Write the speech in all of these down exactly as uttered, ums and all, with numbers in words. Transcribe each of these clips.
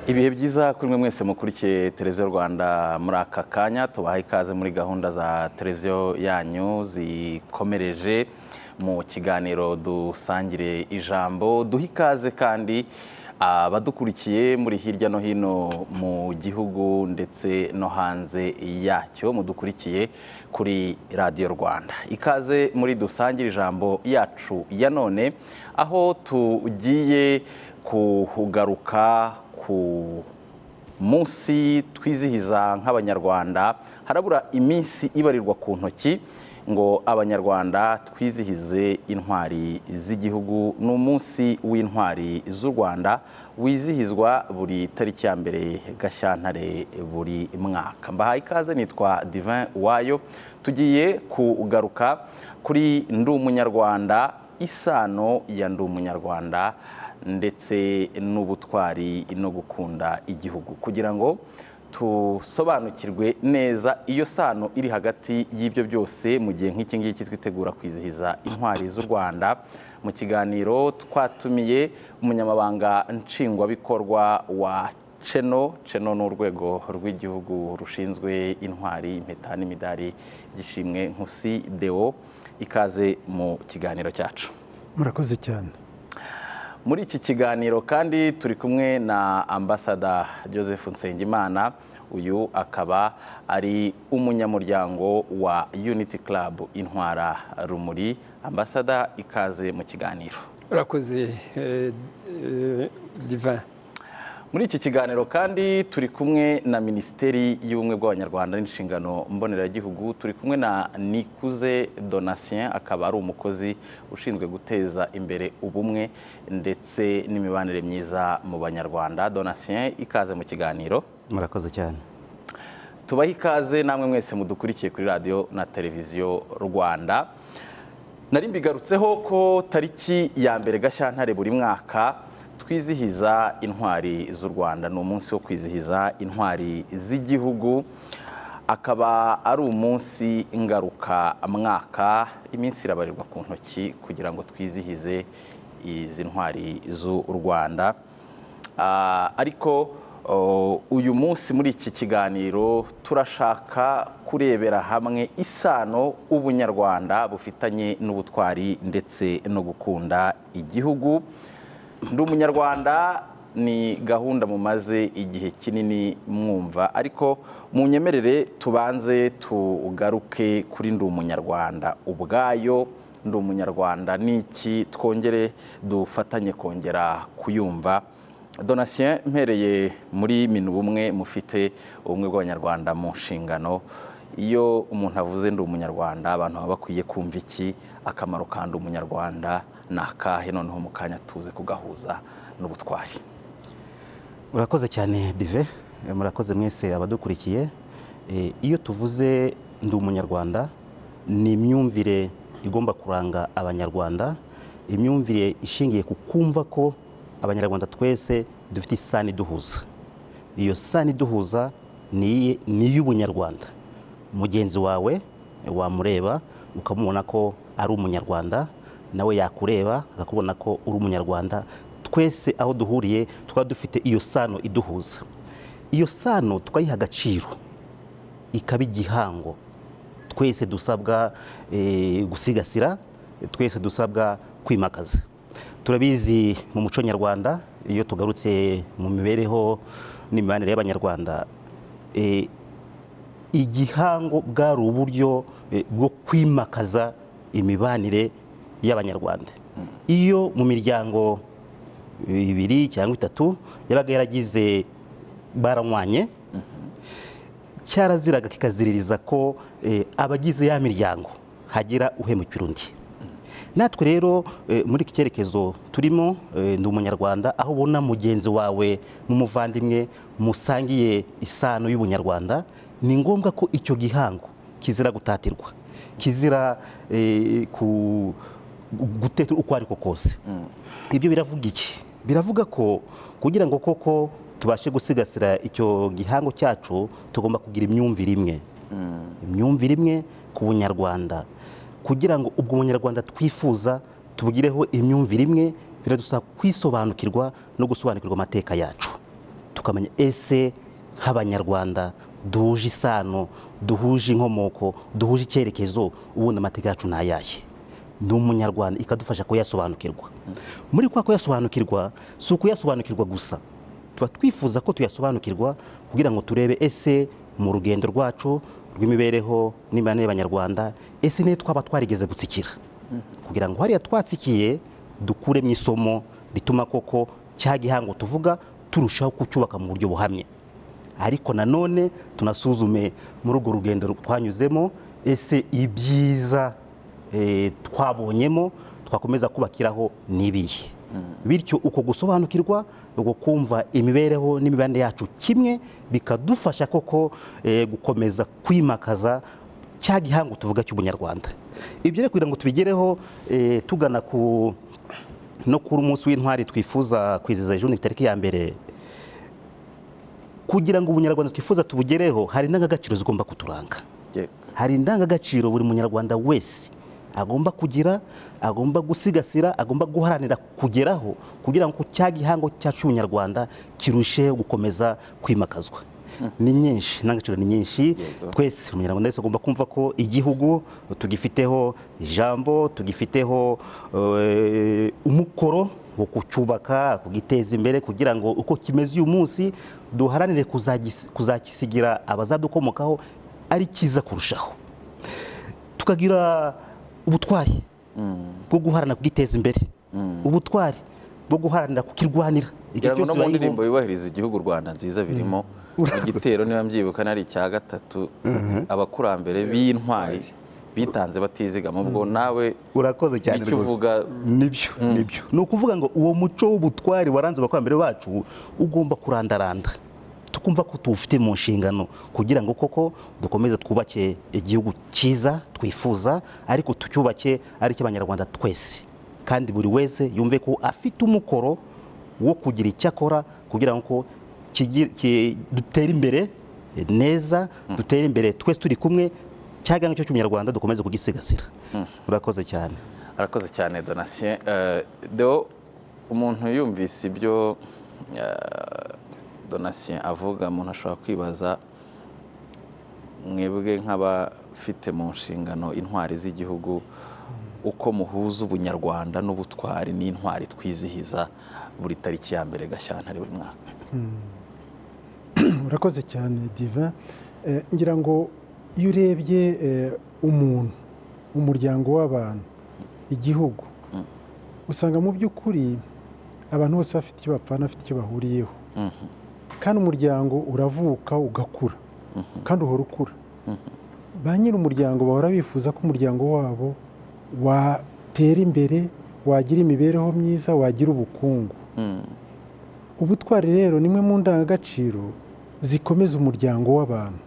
Ibihe byiza kuri mwe mwese mukurikiye televiziyo Rwanda muri aka kanya tubaha ikaze muri gahunda za televiziyo yanyu zikomereje mu kiganiro dusangire ijambo. Duha ikaze kandi abadukurikiye muri hirya no hino mu gihugu ndetse no hanze yacyo mudukurikiye kuri radiyo Rwanda. Ikaze muri dusangire ijambo yacu ya none, aho tugiye kugaruka ku munsi twizihiza nk'abanyarwanda. Harabura iminsi ibarirwa ku ntoki ngo abanyarwanda twizihize intwari z'igihugu. Ni umunsi w'intwari z'u Rwanda wizihizwa buri tariki ya mbere Gashyantare buri mwaka. Mbahaye ikaze, nitwa Divin Uwayo. Tugiye kugaruka kuri Ndi Umunyarwanda, isano ya Ndi Umunyarwanda ndetse n'ubutwari no gukunda igihugu, kugira ngo tusobanukirwe neza iyo sano iri hagati y'ibyo byose. Mu gihe nk'iki ngiki twitegura kwizihiza intwari z'u Rwanda, mu kiganiro twatumiye umunyamabanga nshingwabikorwa wa Ceno. Ceno ni urwego rw'igihugu rushinzwe intwari, impeta n'imidari by'ishimwe Nkusi Deo. Ikaze mu kiganiro cyacu. Murakoze cyane. Muri iki kiganiro kandi turi kumwe na Ambassador Joseph Nsengimana. Uyu akaba ari umunyamuryango wa Unity Club Intwara Rumuri. Ambassador, ikaze mu kiganiro. Urakoze eh, eh, Divin. Muri iki kiganiro kandi turi kumwe na Minisiteri y'Ubumwe bw'Abanyarwanda n'Inshingano Mboneragihugu. Turi kumwe na Nikuze Donatien, akaba ari umukozi ushinzwe guteza imbere ubumwe ndetse n'imibanire myiza mu Banyarwanda. Donatien, ikaze mu kiganiro. Murakoze cyane. Tubaha ikaze namwe mwese mudukurikiye kuri radio na televiziyo Rwanda. Nari mbigarutseho ko tariki ya mbere Gashyantare buri mwaka twizihiza intwari z'u Rwanda. Ni umunsi wo kwizihiza intwari z'igihugu, akaba ari umunsi ngaruka mwaka. Iminsi irabarirwa ku ntoki kugira ngo twizihize izi ntwari z'u Rwanda. Uh, ariko uh, uyu munsi muri iki kiganiro turashaka kurebera hamwe isano ubunyarwanda bufitanye n'ubutwari ndetse no gukunda igihugu. Ndi Umunyarwanda ni gahunda mumaze igihe kinini mwumva, ariko mu nyemerere tubanze tugaruke kuri Ndi Umunyarwanda ubwayo. Ndi Umunyarwanda niki, twongere dufatanye kongera kuyumva. Donatien, mpereye muri minu bumwe mufite ubumwe bw'Abanyarwanda mu nshingano. Iyo umuntu avuze Ndi Umunyarwanda, abantu baba bakwiye kumva iki? Akamaro ka Ndi Umunyarwanda ni akahe? Noneho mu kanya tuze kugahuza n'ubutwari. Murakoze cyane Dive, murakoze mwese abadukurikiye. E, iyo tuvuze Ndi Umunyarwanda, ni imyumvire igomba kuranga Abanyarwanda, imyumvire ishingiye ku kumva ko Abanyarwanda twese dufite isano iduhuza. Iyo sano iduhuza ni iy'Ubunyarwanda. Mugenzi wawe wamureba ukamubona ko ari Umunyarwanda, nawe yakureba akakubona ko uri Umunyarwanda. Twese aho duhuriye twaba dufite iyo sano iduhuza. Iyo sano twayiha agaciro, ikaba igihango twese dusabwa e, gusigasira, twese dusabwa kwimakaza. Turabizi mu muco nyarwanda, iyo tugarutse mu mibereho n'imibanire y'Abanyarwanda, e, igihango bwari uburyo e, bwo kwimakaza imibanire y'Abanyarwanda. Iyo mu miryango ibiri cyangwa itatu yabaga yaragize baranywanye, cyaraziraga kikaziririza ko e, abagize ya miryango hagira uhemukira undi. Natwe rero e, muri iki cyerekezo turimo, e, Ndi Umunyarwanda, aho ubona mugenzi wawe n'umuvandimwe musangiye isano y'Ubunyarwanda, ni ngombwa ko icyo gihango kizira gutatirwa, kizira e, ku guteta uko ariko kose. Mm. Ibyo biravuga iki? Biravuga ko kugira ngo koko tubashe gusigasira icyo gihango cyacu, tugomba kugira imyumvire imwe. Mm. Imyumvire imwe ku Bunyarwanda, kugira ngo ubwo Bunyarwanda twifuza tubugireho imyumvire imwe, biradusaba kwisobanukirwa no gusobanukirwa amateka yacu. tukamenya ese nk'abanyarwanda duhuje isano duhuje inkomoko duhuje icyerekezo ubundi amateka yacu ni ayahe. Ni umunyarwanda ikadufasha kuyasobanukirwa. Muri kwa kuyasobanukirwa si ukuyasobanukirwa gusa, tuba twifuza ko tuyasobanukirwa kugira ngo turebe ese mu rugendo rwacu rw'imibereho n'imibanire y'abanyarwanda ese ne twaba twarigeze gutsikira, kugira ngo hariya twatsikiye dukuremo isomo rituma koko cya gihango tuvuga turushaho kucyubaka mu buryo buhamye. Ariko nanone tunasuzume muri urwo rugendo twanyuzemo ese ibyiza e, twabonyemo twakomeza kubakiraho n'ibihe. Bityo uko gusobanukirwa uko kumva imibereho n'imibanire yacu kimwe bikadufasha koko e, gukomeza kwimakaza cya gihango tuvuga cy'ubunyarwanda. Ibyo rero kugira ngo tubigereho e, tugana ku no kuri umunsi w'intwari twifuza kwizihiza ejo ni tariki ya mbere, kugira ngo ubunyarwanda twifuza tubugereho hari indangagaciro zigomba kuturanga. Yeah. Hari indangagaciro buri munyarwanda wese agomba kugira, agomba gusigasira, agomba guharanira kugeraho kugira ngo cya gihango cyacu ubunyarwanda kirusheho gukomeza kwimakazwa. Hmm. Ni nyinshi, indangagaciro ni nyinshi. Yeah. Twese umunyarwanda wese agomba kumva ko igihugu tugifiteho ijambo, tugifiteho uh, umukoro wo kucyubaka, kugiteza imbere kugira ngo uko kimeze uyu munsi duharanire kuzakisigira abazadukomokaho ari kiza kurushaho. Tukagira ubutwari bwo guharanira kugiteza imbere, ubutwari bwo guharanira kukirwanira. Kugira ngo no mu ndirimbo yubahiriza igihugu Rwanda nziza birimo igitero niba mbyibuka nari icya gatatu abakurambere b'intwari bitanze batizigama. Ubwo nawe urakoze cyane icyo uvuga nibyo nibyo ni ukuvuga ngo uwo muco w'ubutwari waranze abakurambere bacu ugomba kurandaranda, tukumva ko tuwufite mu nshingano kugira ngo koko dukomeze twubake igihugu cyiza twifuza, ariko tucyubake ari cy'abanyarwanda twese, kandi buri wese yumve ko afite umukoro wo kugira icyo akora kugira ngo dutere imbere neza, dutere imbere twese turi kumwe, cyagango cyo cy'umunyarwanda dukomeze kugisigasira. Urakoze cyane. Arakoze cyane Donatien. Do umuntu yumvise ibyo Donatien avuga, umuntu ashobora kwibaza mwebwe nk'abafite mu nshingano intwari z'igihugu uko muhuza ubunyarwanda n'ubutwari n'intwari twizihiza buri tariki ya mbere Gashyantare buri mwaka. Urakoze cyane Divin. Ngira ngo iyo urebye umuntu, umuryango w'abantu, igihugu, usanga mu by'ukuri abantu bose bafite icyo bapfana, bafite icyo bahuriyeho. Kandi umuryango uravuka ugakura, kandi uhora ukura. Ba nyiri umuryango bahora bifuza ko umuryango wabo watera imbere, wagira imibereho myiza, wagira ubukungu. Ubutwari rero nimwe mu ndangagaciro zikomeza umuryango w'abantu,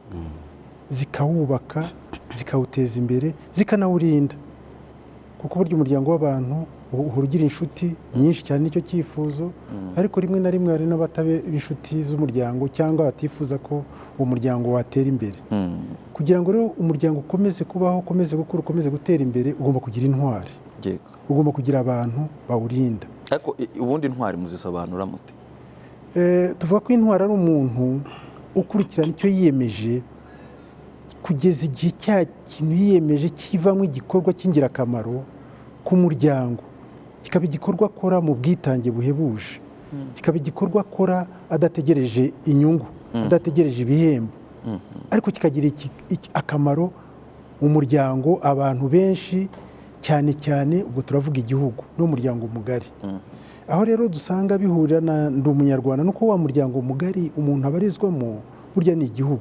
zikawubaka, zikawuteza imbere, zikanawurinda. Kuko burya umuryango w'abantu uhora ugira inshuti nyinshi cyane, nicyo cyifuzo. Ariko rimwe na rimwe hari n'abatabe inshuti z'umuryango cyangwa batifuza ko uwo muryango watera imbere. Kugira ngo rero umuryango ukomeze kubaho, ukomeze gukura, ukomeze gutera imbere, ugomba kugira intwari, ugomba kugira abantu bawurinda. Ariko ubundi intwari muzisobanura mute? Tuvuga ko intwari ari umuntu ukurikirana icyo yiyemeje kugeza igihe cya kintu yiyemeje kivamo igikorwa cy'ingirakamaro ku muryango, kikaba igikorwa akora mu bwitange buhebuje, kikaba igikorwa akora adategereje inyungu, adategereje ibihembo, ariko kikagira akamaro mu muryango, abantu benshi, cyane cyane ubwo turavuga igihugu n'umuryango mugari. Aho rero dusanga bihurira na ndi umunyarwanda nuko wa muryango mugari umuntu abarizwamo burya ni igihugu.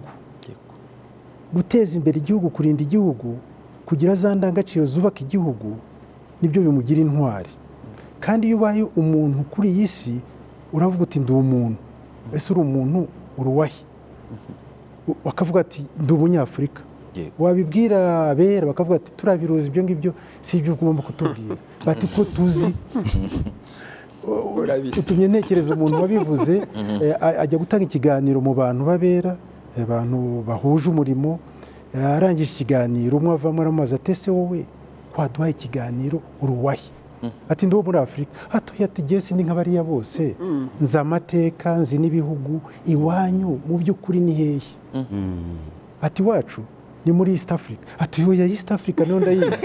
Guteza imbere igihugu, kurinda igihugu, kugira za ndangagaciro zubaka igihugu, nibyo bimugira intwari. Kandi iyo ubaye umuntu kuri iyi si uravuga uti ndi umuntu, ese uri umuntu uruwahe? Bakavuga ati ndi umunyafurika. Wabibwira abera bakavuga ati turabiruzi ibyo ngibyo, si ibyo ugomba kutubwira. Bati ko tuzi. Utumye ntekereza umuntu wabivuze ajya gutanga ikiganiro mu bantu babera, abantu bahuje umurimo, arangije ikiganiro umwe avamo aramaze atese wowe kwaduhaye ikiganiro uruwahe? ati ndi uwo muri afurika hatoya ati jye sindi nk'abariya bose nzi amateka nzi n'ibihugu iwanyu mu by'ukuri ni hehe ati iwacu ni muri East Africa ati yoya East Africa niyo ndayizi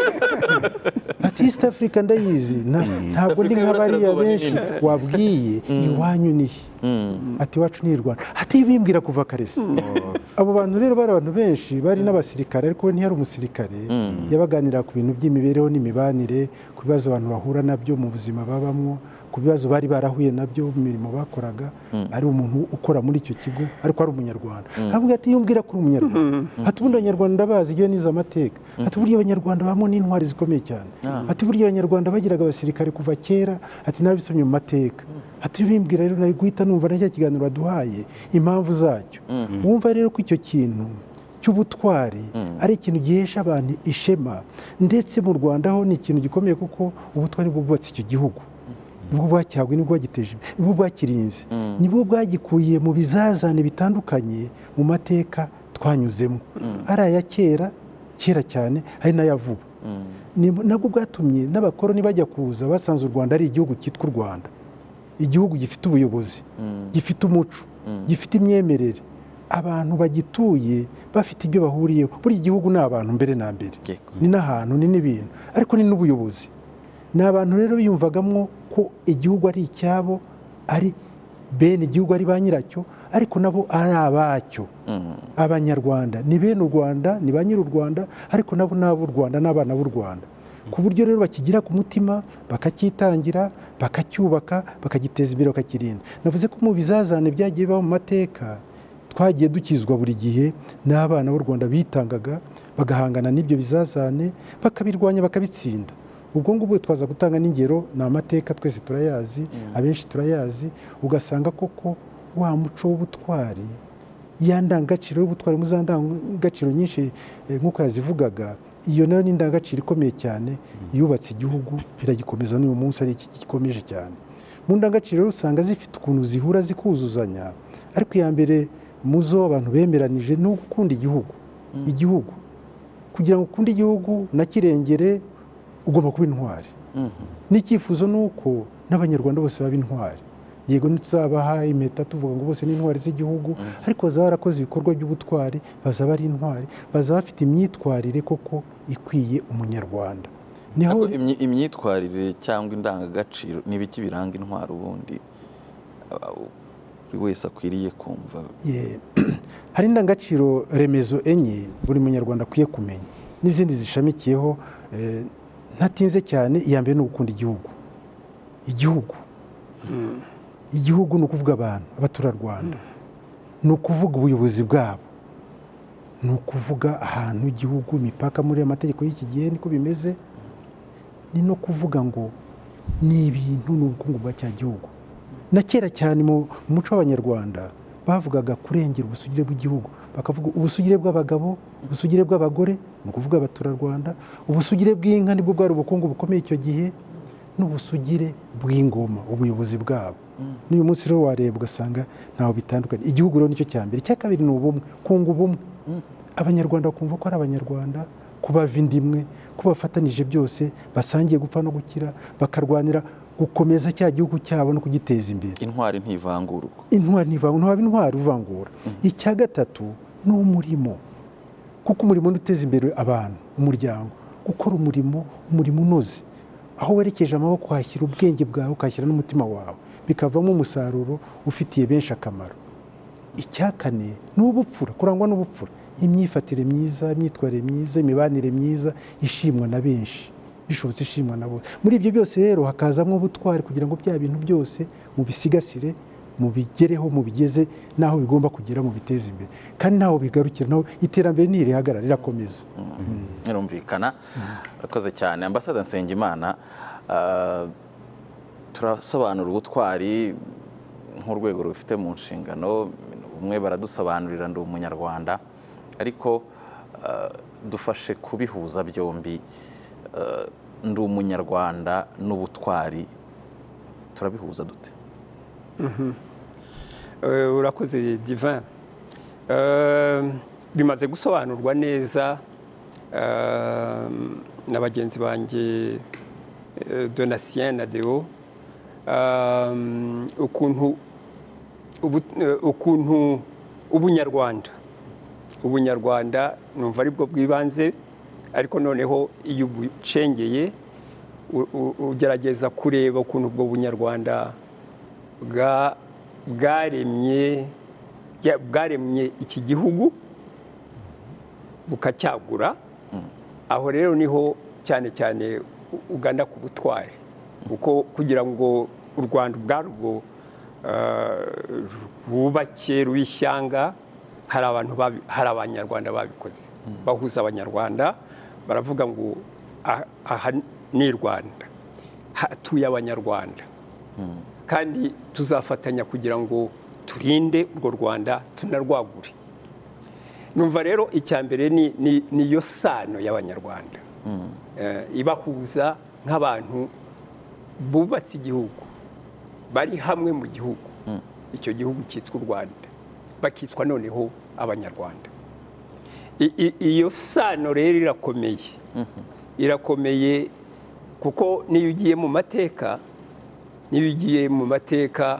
ati East Africa ndayizi ntabwo ndi nk'abariya benshi wabwiye iwanyu nihe ati iwacu ni i Rwanda ati bimbwira kuva karesi abo bantu rero bari abantu benshi bari n'abasirikare ariko we ntiyari umusirikare yabaganira ku bintu by'imibereho n'imibanire ku bibazo abantu bahura nabyo mu buzima babamwo ku bibazo bari barahuye nabyo mu mirimo bakoraga ari umuntu ukora muri icyo kigo ariko ari umunyarwanda ahubwo ati yumbwira ko uri umunyarwanda ati ubundi abanyarwanda ndabazi iyo nize amateka ati burya abanyarwanda bamwe n'intwari zikomeye cyane ati burya abanyarwanda bagiraga abasirikare kuva kera ati nabisomye mu mateka ati bimbwira rero nari guhita numva na cya kiganiro waduhaye impamvu zacyo wumva rero ko icyo kintu cy'ubutwari ari ikintu gihesha abantu ishema ndetse mu Rwanda ho ni ikintu gikomeye kuko ubutwari bwo bwubatse icyo gihugu nibwo bwacyagwe nibwo bwagiteje nibwo bwakirinze nibwo bwagikuye mu bizazane bitandukanye mu mateka twanyuzemo ari aya kera kera cyane ari n'aya vuba nabwo bwatumye n'abakoroni bajya kuza basanze u Rwanda ari igihugu cyitwa u Rwanda igihugu gifite ubuyobozi gifite umuco gifite imyemerere abantu bagituye bafite ibyo bahuriyeho buri gihugu ni abantu mbere na mbere ni n'ahantu ni n'ibintu ariko ni n'ubuyobozi ni abantu rero biyumvagamo ko igihugu ari icyabo ari bene igihugu ari ba nyiracyo ariko nabo ari abacyo abanyarwanda ni bene u Rwanda ni ba nyiri u Rwanda ariko nabo ni ab'u Rwanda n'abana b'u Rwanda ku buryo rero bakigira ku mutima bakacyitangira bakacyubaka bakagiteza imbere bakakirinda navuze ko mu bizazane byagiye bibaho mu mateka twagiye dukizwa buri gihe n'abana b'u Rwanda bitangaga bagahangana n'ibyo bizazane bakabirwanya bakabitsinda ubwo ngubwo twaza gutanga n'ingero ni amateka twese turayazi abenshi turayazi ugasanga koko wa muco w'ubutwari ya ndangagaciro y'ubutwari mu za ndangagaciro nyinshi nk'uko yazivugaga iyo nayo ni indangagaciro ikomeye cyane yubatse igihugu iragikomeza n'uyu munsi ari iki gikomeje cyane mu ndangagaciro usanga zifite ukuntu zihura zikuzuzanya ariko iya mbere mu zo abantu bemeranije ni ugukunda igihugu igihugu kugira ngo ukunde igihugu nakirengere ugomba kuba intwari n'icyifuzo ni uko n'abanyarwanda bose baba intwari yego ntituzabaha impeta tuvuga ngo bose ni intwari z'igihugu ariko bazaba barakoze ibikorwa by'ubutwari bazaba ari intwari bazaba bafite imyitwarire koko ikwiye umunyarwanda niho imyitwarire cyangwa indangagaciro ni ibiki biranga intwari ubundi buri wese akwiriye kumva hari indangagaciro remezo enye buri munyarwanda akwiye kumenya n'izindi zishamikiyeho ntatinze cyane iya mbere ni ugukunda igihugu igihugu igihugu ni ukuvuga abantu abaturarwanda ni ukuvuga ubuyobozi bwabo ni ukuvuga ahantu igihugu imipaka muri amategeko y'iki gihe niko bimeze ni no kuvuga ngo ni ibintu ni ubukungu bwa cya gihugu na kera cyane mu muco w'abanyarwanda bavugaga kurengera ubusugire bw'igihugu bakavuga ubusugire bw'abagabo ubusugire bw'abagore ni ukuvuga abaturarwanda ubusugire bw'inka nibwo bwari ubukungu bukomeye icyo gihe n'ubusugire bw'ingoma ubuyobozi bwabo n'uyu munsi rero wareba ugasanga ntaho bitandukanye igihugu rero nicyo cya mbere icya kabiri ni ubumwe kunga ubumwe abanyarwanda bakumva ko ari abanyarwanda ko bava inda imwe ko bafatanije byose basangiye gupfa no gukira bakarwanira gukomeza cya gihugu cyabo no kugiteza imbere intwari ntivangurwa intwari ntivangurwa ntihaba intwari uvangura icya gatatu ni umurimo kuko umurimo ni uteza imbere abantu umuryango gukora umurimo umurimo unoze aho werekeje amaboko uhashyira ubwenge bwawe ukahashyira n'umutima wawe bikavamo umusaruro ufitiye benshi akamaro icya kane ni ubupfura kurangwa n'ubupfura imyifatire myiza imyitwarire myiza imibanire myiza ishimwa na benshi bishobotse ishimwa na bose muri ibyo byose rero hakazamo ubutwari kugira ngo bya bintu byose mubisigasire mubigereho mubigeze n'aho bigomba kugera mu biteza imbere kandi ntaho bigarukira naho iterambere ntirihagarara rirakomeza birumvikana urakoze cyane Ambassadeur Nsengimana turasobanura ubutwari nk'urwego rufite mu nshingano umwe baradusobanurira ndi umunyarwanda ariko dufashe kubihuza byombi ndi umunyarwanda n'ubutwari turabihuza dute urakoze Divin bimaze gusobanurwa neza na bagenzi banjye euh, Donatien na Deo euh, ukuntu ubu, euh, ukuntu ubunyarwanda ubunyarwanda numva aribwo bwibanze ariko noneho iyo ubucengeye ugerageza kureba ukuntu ubwo bunyarwanda bwaremye bwaremye iki gihugu bukacyagura aho rero niho cyane cyane ugana ku butwari kuko kugira ngo u Rwanda ubwarwo bubake rubishyanga hari abantu hari abanyarwanda babikoze bahuza abanyarwanda baravuga ngo aha ni Rwanda hatuye abanyarwanda kandi tuzafatanya kugira ngo turinde urwo Rwanda tunarwagure numva rero icya mbere ni niyo sano y'abanyarwanda ibahuza nk'abantu bubatse igihugu bari hamwe mu gihugu icyo gihugu cyitwa u Rwanda bakitwa noneho abanyarwanda iyo sano rero irakomeye irakomeye kuko niyo ugiye mu mateka niyo ugiye mu mateka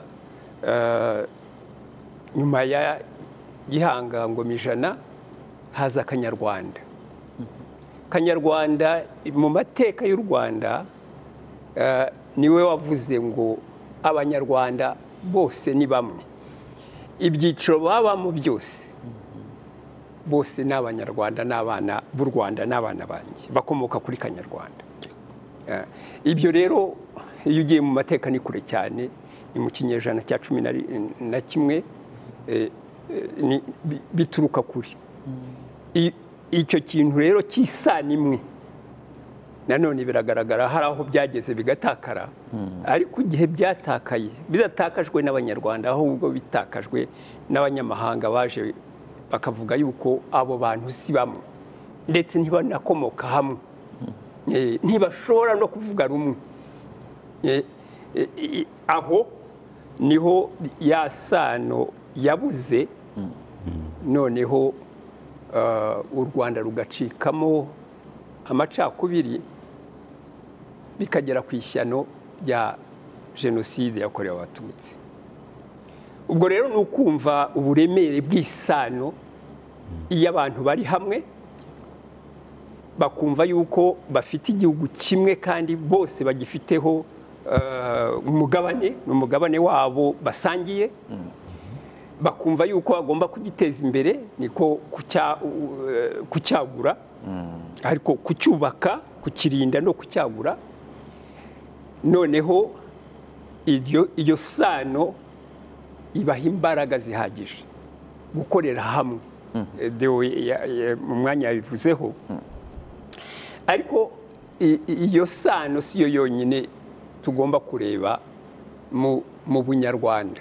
nyuma ya Gihanga Ngoma ijana haza Akanyarwanda Kanyarwanda mu mateka y'u Rwanda niwe wavuze ngo abanyarwanda bose ni bamwe ibyiciro babamo byose bose ni abanyarwanda n'abana b'u Rwanda n'abana banjye bakomoka kuri Kanyarwanda ibyo rero iyo ugiye mu mateka ni kure cyane ni mu kinyejana cya cumi na kimwe bituruka kuri icyo kintu rero cy'isano imwe nanone biragaragara hari aho byageze bigatakara ariko igihe byatakaye bidatakajwe n'abanyarwanda ahubwo bitakajwe n'abanyamahanga baje bakavuga yuko abo bantu si bamwe ndetse ntibanakomoka hamwe ntibashobora no kuvuga rumwe aho niho ya sano yabuze noneho u Rwanda rugacikamo amacakubiri bikagera ku ishyano rya jenoside yakorewe abatutsi ubwo rero ni ukumva uburemere bw'isano iyo abantu bari hamwe bakumva yuko bafite igihugu kimwe kandi bose bagifiteho umugabane ni umugabane wabo basangiye bakumva yuko bagomba kugiteza imbere niko kucyagura ariko kucyubaka kukirinda no kucyagura noneho iyo sano ibaha imbaraga zihagije gukorera hamwe mu mwanya yabivuzeho ariko iyo sano si yo yonyine tugomba kureba mu bunyarwanda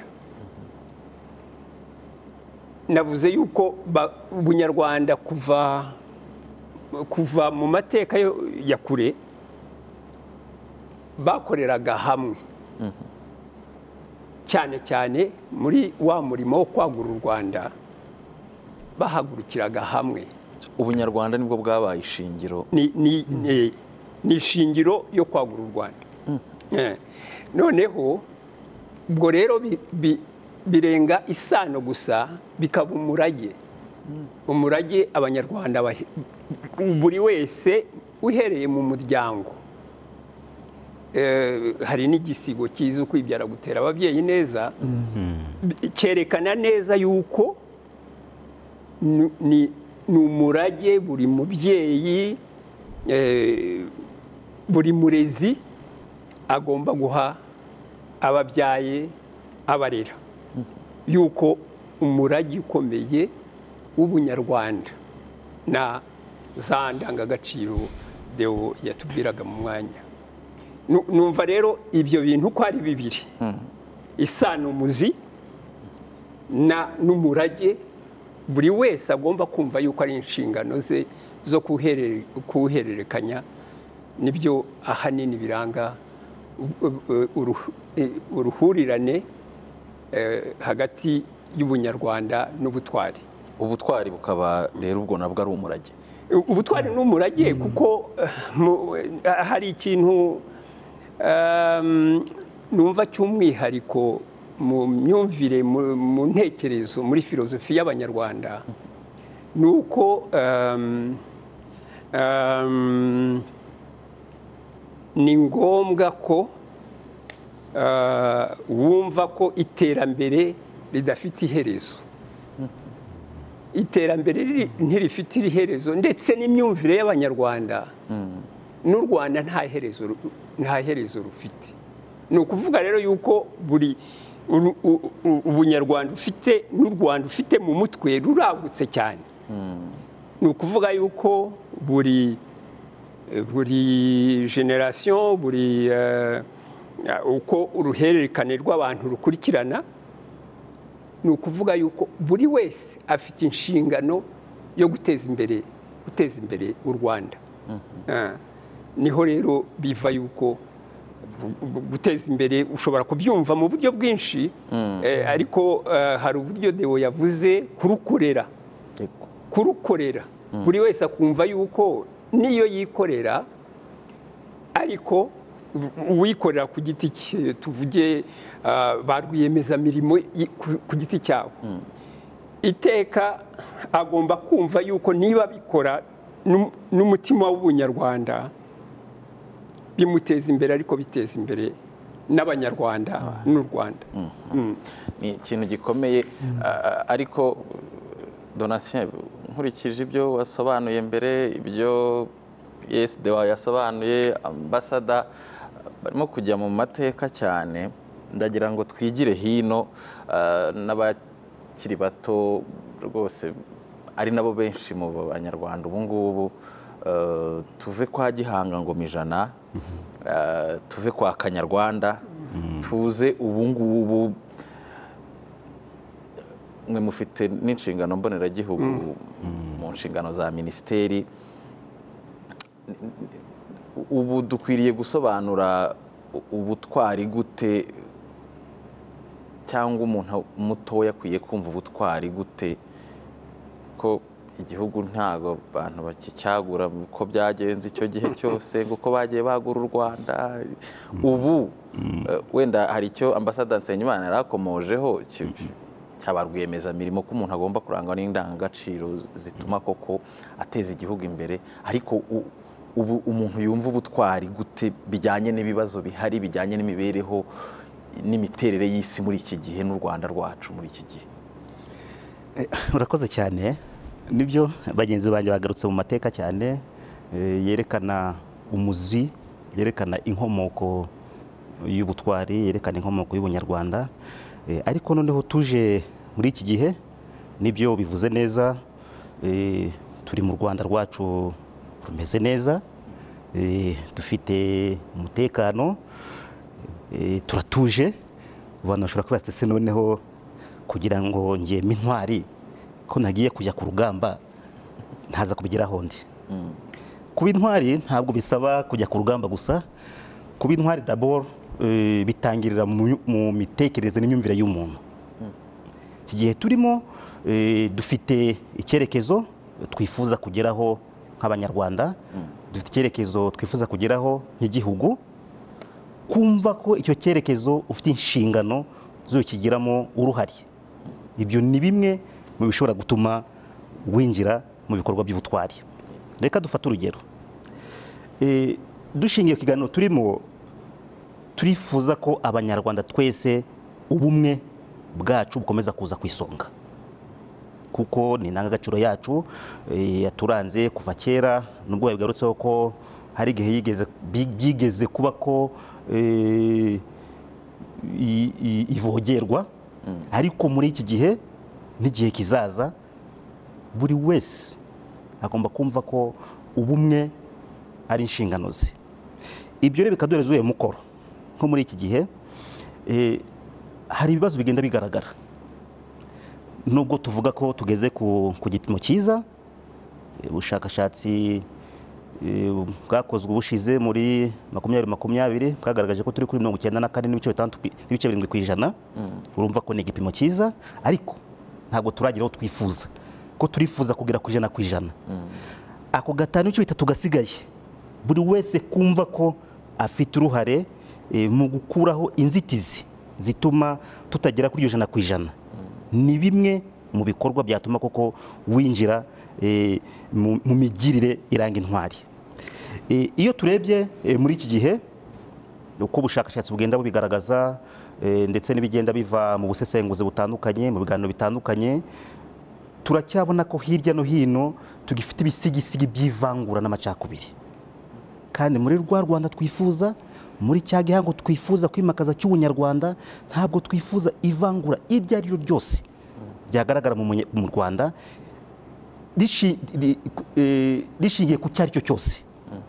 navuze yuko ubunyarwanda kuva kuva mu mateka ya kure bakoreraga hamwe cyane cyane muri wa murimo wo kwagura u Rwanda bahagurukiraga hamwe ubunyarwanda nibwo bwabaye ishingiro ni ishingiro yo kwagura u Rwanda noneho ubwo rero birenga isano gusa bikaba umurage umurage abanyarwanda buri wese uhereye mu muryango hari n'igisigo cyiza kwibyara gutera ababyeyi neza cyerekana neza yuko ni umurage buri mubyeyi buri murezi agomba guha ababyaye abarera yuko umurage ukomeye w'ubunyarwanda na za ndangagaciro Deo yatubwiraga mu mwanya numva rero ibyo bintu ko ari bibiri isano umuzi n'umurage buri wese agomba kumva yuko ari inshingano ze zo kuwuhererekanya nibyo ahanini biranga uruhurirane hagati y'ubunyarwanda n'ubutwari ubutwari bukaba rero ubwo nabwo ari umurage ubutwari n'umurage kuko hari ikintu um, numva cy'umwihariko mu myumvire mu mu ntekerezo muri filozofi y'abanyarwanda ni uko um, um, ni ngombwa ko uh, wumva ko iterambere ridafite iherezo iterambere riri- ntirifite iherezo ndetse n'imyumvire y'abanyarwanda n'u Rwanda nta herezo ru- nta herezo rufite ni ukuvuga rero yuko buri uru- u- u- ubunyarwanda ufite n'u Rwanda ufite mu mutwe ruragutse cyane ni ukuvuga yuko buri buri generasiyo buri eh, uko uruhererekane rw'abantu rukurikirana ni ukuvuga yuko buri wese afite inshingano yo guteza imbere guteza imbere u Rwanda. Ah, niho rero biva yuko gu- gu- guteza imbere ushobora kubyumva mu buryo bwinshi eh, ariko eh, hari uburyo Deo yavuze kurukorera Yego. kurukorera buri wese akumva yuko niyo yikorera ariko u- uwikorera ku giti cye tuvuge ah, ba rwiyemezamirimo i- ku- ku giti cyabo iteka agomba kumva yuko niba bikora n'um- n'umutima w'ubunyarwanda bimuteza imbere ariko biteza imbere n'abanyarwanda n'u Rwanda. Mm. ni ikintu gikomeye a- ariko Donatien nkurikije ibyo wasobanuye mbere ibyo yes Deo yasobanuye ambasada barimo kujya mu mateka cyane ndagira ngo twigire hino ah, n'abakiri bato rwose ari nabo benshi mu banyarwanda ubu ngubu ah, tuve kwa Gihanga Ngoma ijana ah, tuve kwa Kanyarwanda tuze ubu ngubu mwe mufite n'inshingano mboneragihugu mu nshingano za minisiteri ubu dukwiriye gusobanura ubutwari gute cyangwa umuntu mutoya akwiye kumva ubutwari gute ko igihugu ntago abantu bakicyagura uko byagenze icyo gihe cyose ngo uko bagiye bagura u Rwanda ubu eh, wenda hari icyo ambasada Nsengimana yarakomojeho ki- cyaba rwiyemezamirimo ko umuntu agomba kurangwa n'indangagaciro zituma koko ateza igihugu imbere ariko u- ubu umuntu yumva ubutwari gute bijyanye n'ibibazo bihari bijyanye n'imibereho n'imiterere y'isi muri iki gihe n'u Rwanda rwacu muri iki gihe. Eh, urakoze cyane nibyo bagenzi banjye bagarutse mu mateka cyane eh, yerekana umuzi yerekana inkomoko y'ubutwari yerekana inkomoko y'ubunyarwanda. Eh, ariko noneho tuje muri iki gihe nibyo bivuze neza eh, turi mu Rwanda rwacu rumeze neza eh, dufite umutekano eh, turatuje abantu bashobora kwibaza ese noneho kugira ngo ngeme intwari ko nagiye kujya ku rugamba ntaza kubigeraho ndi kuba intwari ntabwo bisaba kujya ku rugamba gusa kuba intwari d'abord eh, bitangirira mu mu mitekerereze n'imyumvire y'umuntu iki gihe turimo eh, dufite icyerekezo twifuza kugeraho nk'abanyarwanda dufite icyerekezo twifuza kugeraho nk'igihugu kumva ko icyo cyerekezo ufite inshingano zo kigiramo uruhare ibyo ni bimwe mu bishobora gutuma winjira mu bikorwa by'ubutwari. Reka dufate urugero Eh, dushingiye ku kiganiro turimo turifuza ko abanyarwanda twese ubumwe bwacu bukomeza kuza ku isonga kuko ni indangagaciro yacu eh, yaturanze kuva kera nubwo bigarutseho ko hari igihe yigeze bi- byigeze kuba ko eh, i- i- ivogerwa ariko muri iki gihe n'igihe kizaza buri wese agomba kumva ko ubumwe ari inshingano ze. Ibyo rero bikaduhereza uyu mukoro nko muri iki gihe eh, hari ibibazo bigenda bigaragara nubwo tuvuga ko tugeze ku, ku gipimo cyiza eh, ubushakashatsi eh, bwakozwe ubushize muri makumyabiri makumyabiri bwagaragaje ko turi kuri mirongo icyenda na kane n'ibice bitandatu ku- n'ibice birindwi ku ijana urumva ko ni igipimo cyiza ariko ntabwo turagera aho twifuza ko turifuza kugera ku ijana ku ijana ako gatanu n'ibice bitatu gasigaye buri wese kumva ko afite uruhare eh, mu gukuraho inzitizi zituma tutagera kuri iryo jana ku ijana ni bimwe mu bikorwa byatuma koko winjira eh, mu mu migirire iranga intwari. Eh, iyo turebye eh, muri iki gihe uko ubushakashatsi bugenda bubigaragaza eh, ndetse n'ibigenda biva mu busesenguzi butandukanye mu biganiro bitandukanye, turacyabona ko hirya no hino tugifite ibisigisigi by'ivangura n'amacakubiri, kandi muri rwa Rwanda twifuza, muri cya gihango twifuza kwimakaza cy'ubunyarwanda, ntabwo twifuza ivangura iryo ari ryo ryose ryagaragara mu munye- mu Rwanda rishi- ri- eh, rishingiye ku cyo ari cyo cyose.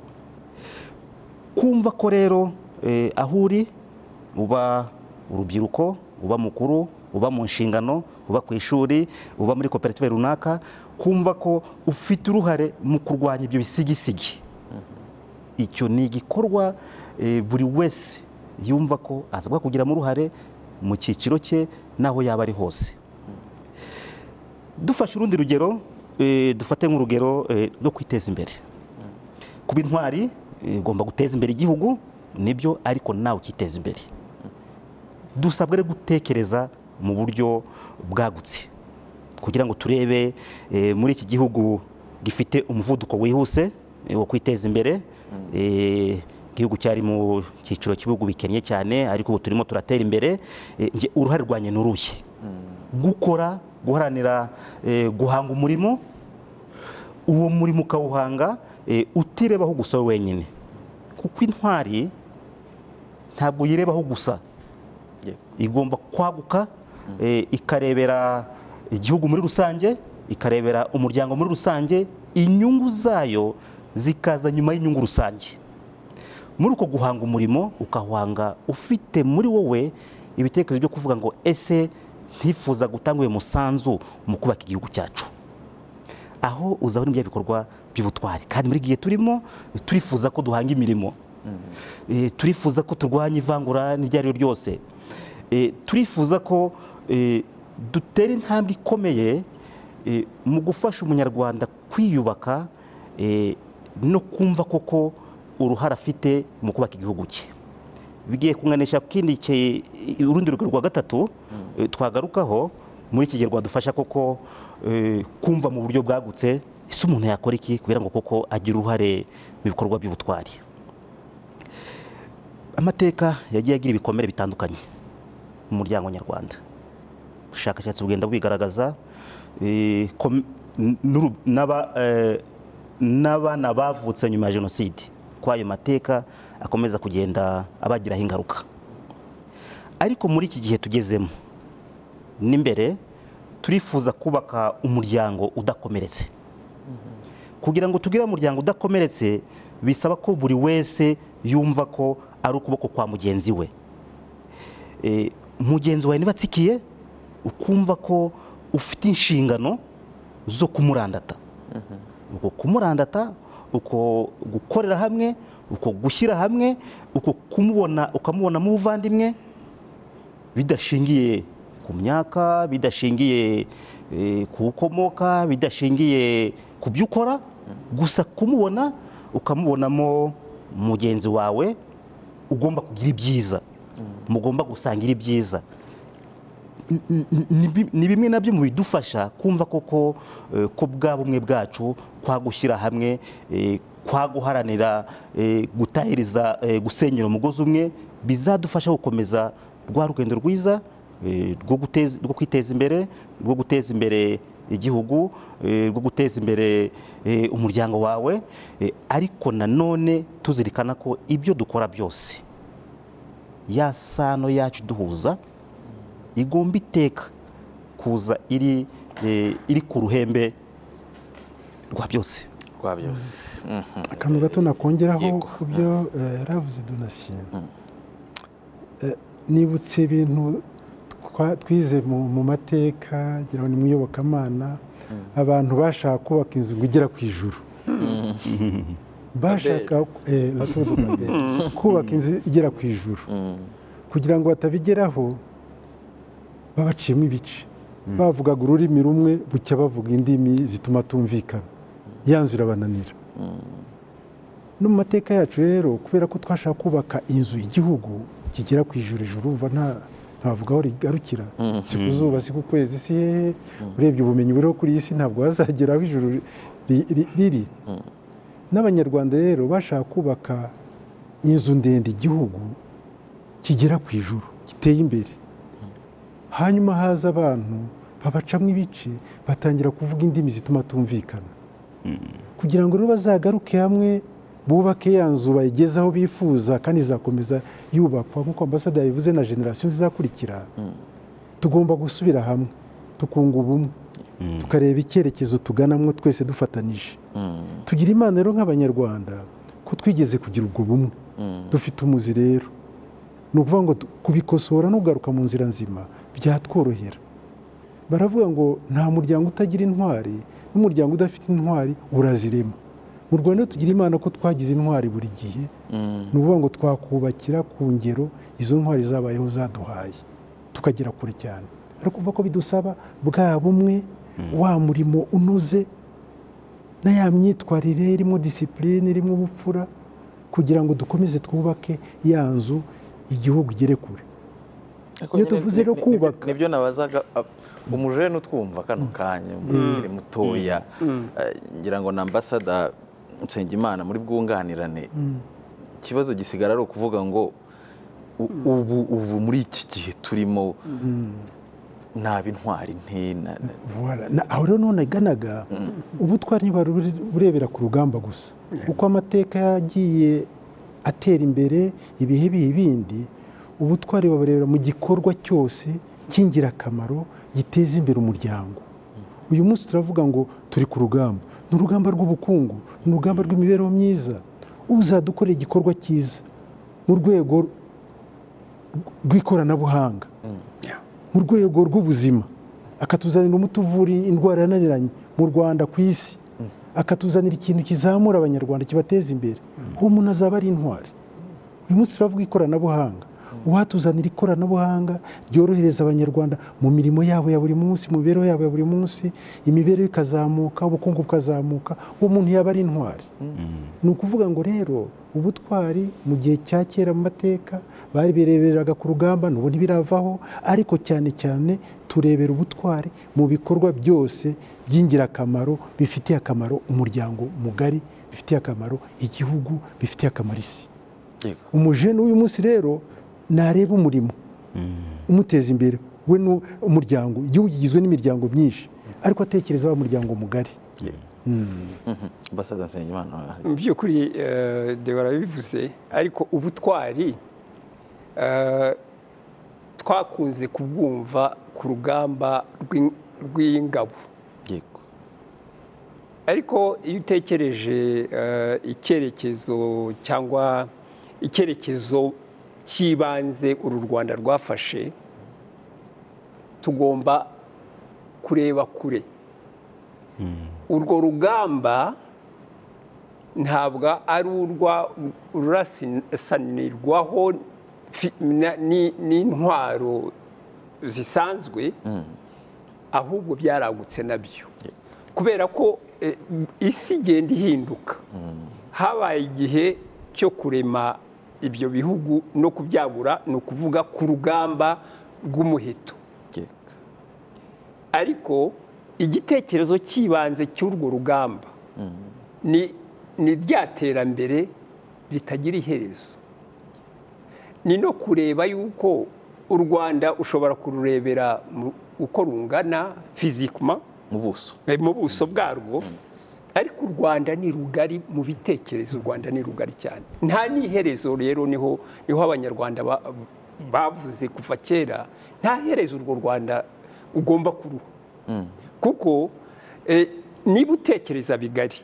Kumva ko rero eh, aho uri, uba urubyiruko, uba mukuru, uba mu nshingano, uba ku ishuri, uba muri koperative runaka, kumva ko ufite uruhare mu kurwanya ibyo bisigisigi, icyo ni igikorwa eh, buri wese yumva ko asabwa kugiramo uruhare mu cyiciro cye n'aho yaba ari hose. Dufashe urundi rugero, eh, dufate nk'urugero eh, rwo kwiteza imbere. Kuba intwari eh, ugomba guteza imbere igihugu, nibyo, ariko nawe ukiteza imbere. Dusabwe rero gutekereza mu buryo bwagutse kugira ngo turebe eh, muri iki gihugu gifite umuvuduko wihuse eh, wo kwiteza imbere, eh, igihugu cyari mu cyiciro cy'ibihugu bikennye cyane, ariko ubu turimo turatera imbere. Eh, nge uruhare rwanjye ni uruhe? Gukora, guharanira eh, guhanga umurimo, uwo murimo ukawuhanga eh, utirebaho gusa wowe wenyine, kuko intwari ntabwo yirebaho gusa, igomba kwaguka eh, ikarebera igihugu muri rusange, ikarebera umuryango muri rusange, inyungu zayo zikaza nyuma y'inyungu rusange. Muri uko guhanga umurimo ukahanga ufite muri wowe ibitekerezo byo kuvuga ngo ese ntifuza gutanga uyu musanzu mu kubaka igihugu cyacu, aho uzabona ibyo bikorwa by'ubutwari. Kandi muri gihe turimo turifuza ko duhanga imirimo, eh, turifuza ko turwanya ivangura n'iryo ari ryo ryose, eh, turifuza ko eh, dutera intambwe ikomeye eh, mu gufasha umunyarwanda kwiyubaka eh, no kumva koko uruhare afite mu kubaka igihugu cye. Bigiye kunganisha ku kindi cye- urundi rugero rwa gatatu eh, twagarukaho muri iki gihe rwadufasha koko eh, kumva mu buryo bwagutse ese umuntu yakora iki kugira ngo koko agire uruhare mu bikorwa by'ubutwari. Amateka yagiye agira ibikomere bitandukanye mu muryango nyarwanda. Ubushakashatsi bugenda bwigaragaza eh, kom- n- n'uru- n'aba- eh, n'abana bavutse nyuma ya jenoside ko ayo mateka akomeza kugenda abagiraho ingaruka. Ariko muri iki gihe tugezemo n'imbere turifuza kubaka umuryango udakomeretse. Kugira ngo tugire umuryango udakomeretse bisaba ko buri wese yumva ko ari ukuboko kwa mugenzi we. Eh, mugenzi wawe niba atsikiye ukumva ko ufite inshingano zo kumurandata. Uko kumurandata, uko gukorera hamwe, uko gushyira hamwe, uko kumubona ukamubona mu buvandimwe, bidashingiye ku myaka, bidashingiye eh, ku ukomoka, bidashingiye ku byo ukora, gusa kumubona ukamubonamo mugenzi wawe ugomba kugira ibyiza, mugomba gusangira ibyiza. N- n- ni bi- ni bimwe nabyo mu bidufasha kumva koko eh, ko bwa bumwe bwacu kwa gushyira hamwe, eh, kwa guharanira eh, gutahiriza eh, gusenyera umugozi umwe bizadufasha gukomeza rwa rugendo rwiza eh, rwo guteza rwo kwiteza imbere, rwo guteza imbere igihugu, eh, rwo guteza imbere eh, umuryango wawe, eh, ariko nanone tuzirikana ko ibyo dukora byose ya sano yacu duhuza igomba iteka kuza iri eh, iri ku ruhembe rwa byose. rwa byose. akantu gato nakongeraho Yego. ku byo eh, yaravuze Donatien. Eh, nibutse ibintu twa- twize mu mu mateka ngira ngo ni mu iyobokamana, abantu bashaka kubaka inzu ngo igera ku ijuru, bashaka eh, la Tour de Babel, kubaka inzu igera ku ijuru, kugira ngo batabigeraho babaciyemo ibice, bavugaga ururimi rumwe bucya bavuga indimi zituma tumvikana, ya nzu irabananira. no mu mateka yacu rero kubera ko twashaka kubaka inzu igihugu kigera ku ijuru ijuru umva nta ntavuga aho rigarukira si ku zuba si ku kwezi si hehe urebye ubumenyi buriho kuri iyi si ntabwo hazagera aho ijuru riri n'abanyarwanda rero bashaka kubaka inzu ndende igihugu kigera ku ijuru giteye imbere hanyuma haza abantu babacamo ibice batangira kuvuga indimi zituma tumvikana kugira ngo rero bazagaruke hamwe bubake ya nzu bayigeze aho bifuza kandi izakomeza yubakwa nk'uko ambasade yabivuze na generasiyo zizakurikira tugomba gusubira hamwe tukunga ubumwe tukareba icyerekezo tuganamo twese dufatanije tugira imana rero nk'abanyarwanda ko twigeze kugira ubwo bumwe dufite umuzi rero ni ukuvuga ngo kubikosora no kugaruka mu nzira nzima byatworohera baravuga ngo nta muryango utagira intwari n'umuryango udafite intwari urazirema mu Rwanda tugira imana ko twagize intwari buri gihe ni ukuvuga ngo twakubakira ku ngero izo ntwari zabayeho zaduhaye tukagera kure cyane ariko kuva ko bidusaba bwa bumwe wa murimo unoze na ya myitwarire irimo disipurine irimo ubupfura kugira ngo dukomeze twubake ya nzu igihugu igere kure iyo tuvuze rero kubaka nibyo nabazaga umujene utwumva kano kanya ukiri mutoya ngira ngo na ambasada Nsengimana muri bwunganirane ikibazo gisigara ari ukuvuga ngo ubu ubu muri iki gihe turimo naba intwari ntina aho rero none ganaga ubutwari burebera ku rugamba gusa uko amateka yagiye atera imbere ibihe bindi ubutwari baburebera mu gikorwa cyose cy'ingirakamaro giteza imbere umuryango uyu munsi turavuga ngo turi ku rugamba ni urugamba rw'ubukungu ni urugamba rw'imibereho myiza uzadukorera igikorwa cyiza mu rwego rw'ikoranabuhanga mu rwego rw'ubuzima akatuzanira umuti uvura indwara yananiranye mu Rwanda ku isi akatuzanira ikintu kizamura abanyarwanda kibateza imbere uwo muntu azaba ari intwari uyu munsi turavuga ikoranabuhanga uwatuzanira ikoranabuhanga ryorohereza abanyarwanda mu mirimo yabo ya buri munsi mu mibereho yabo ya buri munsi imibereho ikazamuka ubukungu bukazamuka uwo muntu yaba ari intwari ni ukuvuga ngo rero ubutwari mu gihe cya kera mu mateka bari bireberaga ku rugamba n'ubu ntibiravaho ariko cyane cyane turebera ubutwari mu bikorwa byose by'ingirakamaro bifitiye akamaro umuryango mugari bifitiye akamaro igihugu bifitiye akamaro isi umujene w'uyu munsi rero nareba umurimo umuteza imbere we n'umuryango igihugu kigizwe n'imiryango myinshi ariko atekereza wa muryango mugari ambasada Nsengimana mu by'ukuri de barabivuze ariko ubutwari twakunze kubwumva ku rugamba rw'ingabo ariko iyo utekereje icyerekezo cyangwa icyerekezo cy'ibanze uru Rwanda rwafashe tugomba kureba kure urwo rugamba ntabwo ari ururasanirwaho n'intwaro zisanzwe ahubwo byaragutse nabyo kubera ko isi igenda ihinduka habaye igihe cyo kurema ibyo bihugu no kubyagura ni ukuvuga ku rugamba rw'umuheto ariko igitekerezo cy'ibanze cy'urwo rugamba ni rya terambere ritagira iherezo ni no kureba yuko u Rwanda ushobora kururebera uko rungana fizikuma mu buso bwarwo ariko u Rwanda ni rugari mu bitekerezo u Rwanda ni rugari cyane nta n'iherezo rero niho niho abanyarwanda bavuze kuva kera nta herezo urwo Rwanda ugomba kuruha kuko niba utekereza bigari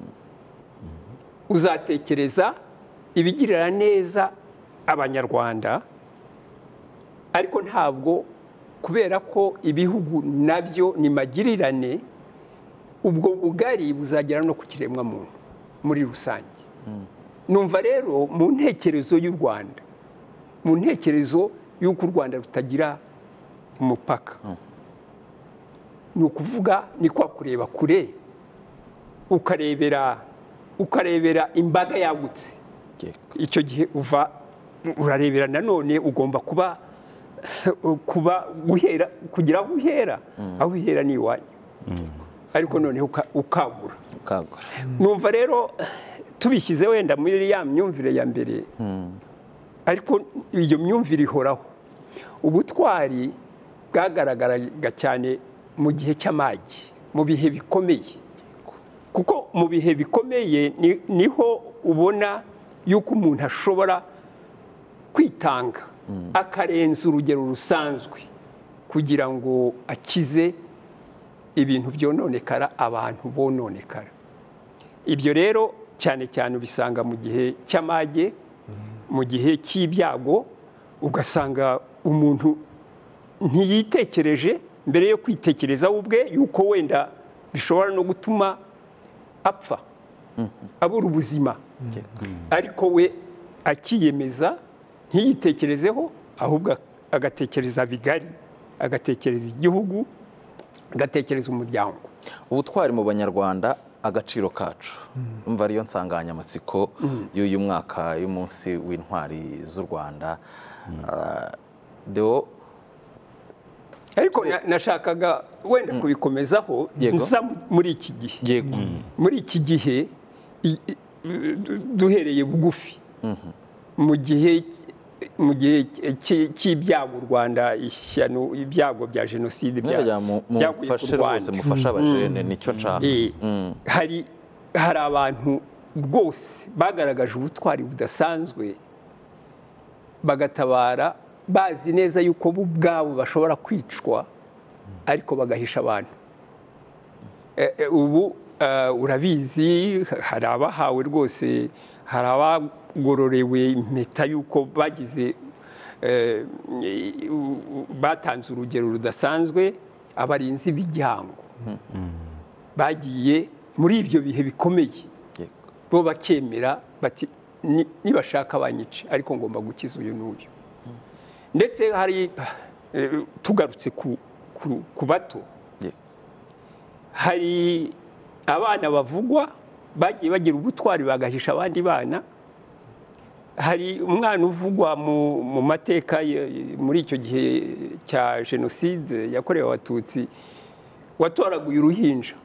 uzatekereza ibigirira neza abanyarwanda ariko ntabwo kubera ko ibihugu nabyo ni magirirane ubwo bugari buzagera no ku kiremwamuntu muri rusange numva rero mu ntekerezo y'u Rwanda mu ntekerezo y'uko u Rwanda rutagira umupaka ni ukuvuga ni kwa kureba kure ukarebera ukarebera imbaga yagutse, icyo gihe uva urarebera nanone ugomba kuba kuba guhera kugira aho uhera, aho uhera ni iwanyu, ariko noneho ukagura numva rero tubishyize wenda muri ya myumvire ya mbere, ariko iyo myumvire ihoraho. Ubutwari bwagaragaraga cyane mu gihe cy'amage, mu bihe bikomeye, kuko mu bihe bikomeye niho ubona yuko umuntu ashobora kwitanga akarenza urugero rusanzwe kugira ngo akize ibintu byononekara, abantu bononekara. Ibyo rero cyane cyane ubisanga mu gihe cy'amage, mu gihe cy'ibyago, ugasanga umuntu ntiyitekereje mbere yo kwitekereza ubwe yuko wenda bishobora no gutuma apfa, abura ubuzima, ariko we akiyemeza ntiyitekerezeho, ahubwo agatekereza bigari, agatekereza igihugu, agatekereza umuryango. Ubutwari mu Banyarwanda, agaciro kacu, umva ariyo nsanganyamatsiko y'uyu mwaka y'umunsi w'intwari z'u Rwanda. Deo, ariko nashakaga wenda kubikomezaho nza muri iki gihe, muri iki gihe duhereye bugufi, mu gihe mu gihe cy'ibyago u Rwanda, ishyano, ibyago bya jenoside byaguye ku Rwanda, mufasha abajene, nicyo nshaka. hari hari abantu rwose bagaragaje ubutwari budasanzwe, bagatabara bazi neza yuko bo ubwabo bashobora kwicwa, ariko bagahisha abantu. Ubu urabizi, hari abahawe rwose, hari abagororewe impeta yuko bagize batanze urugero rudasanzwe, abarinzi b'igihango bagiye muri ibyo bihe bikomeye, bo bakemera bati nibashaka banyice, ariko ngomba gukiza uyu n'uyu. Ndetse hari tugarutse ku bato, hari abana bavugwa bagiye bagira ubutwari bagahisha abandi bana. Hari umwana uvugwa mu mateka muri icyo gihe cya jenoside yakorewe Abatutsi, watoraguye uruhinja,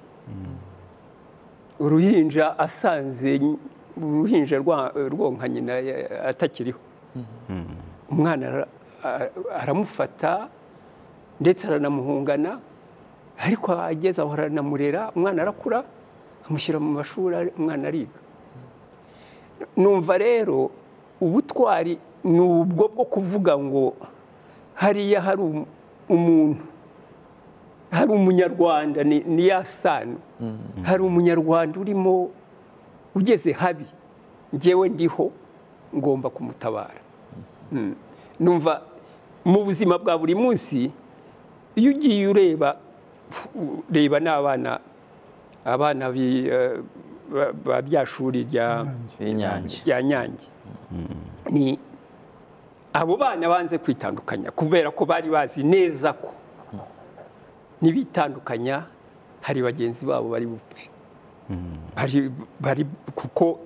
uruhinja asanze uruhinja rwonka nyina atakiriho. Umwana aramufata ndetse aranamuhungana, ariko ageze aho aranamurera, umwana arakura, amushyira mu mashuri, umwana ariga. Numva rero ubutwari ni ubwo bwo kuvuga ngo hariya hari umuntu, hari umunyarwanda, ni ya sano, hari umunyarwanda urimo ugeze habi, njyewe ndiho ngomba kumutabara. Numva mu buzima bwa buri munsi, iyo ugiye ureba reba n'abana abana ba rya shuri rya Nyange, ni abo bana banze kwitandukanya kubera ko bari bazi neza ko nibitandukanya hari bagenzi babo bari bupfe, bari kuko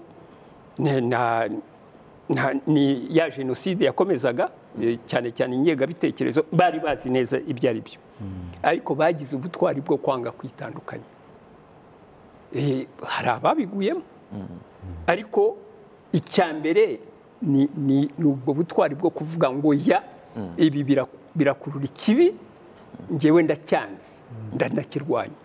ni ya jenoside yakomezaga cyane cyane ingengabitekerezo, bari bazi neza ibyo ari byo, ariko bagize ubutwari bwo kwanga kwitandukanya. Hari ababiguyemo, ariko icya mbere ni ubwo butwari bwo kuvuga ngo ya ibi birakurura ikibi, njyewe ndacyanze, ndanakirwanya.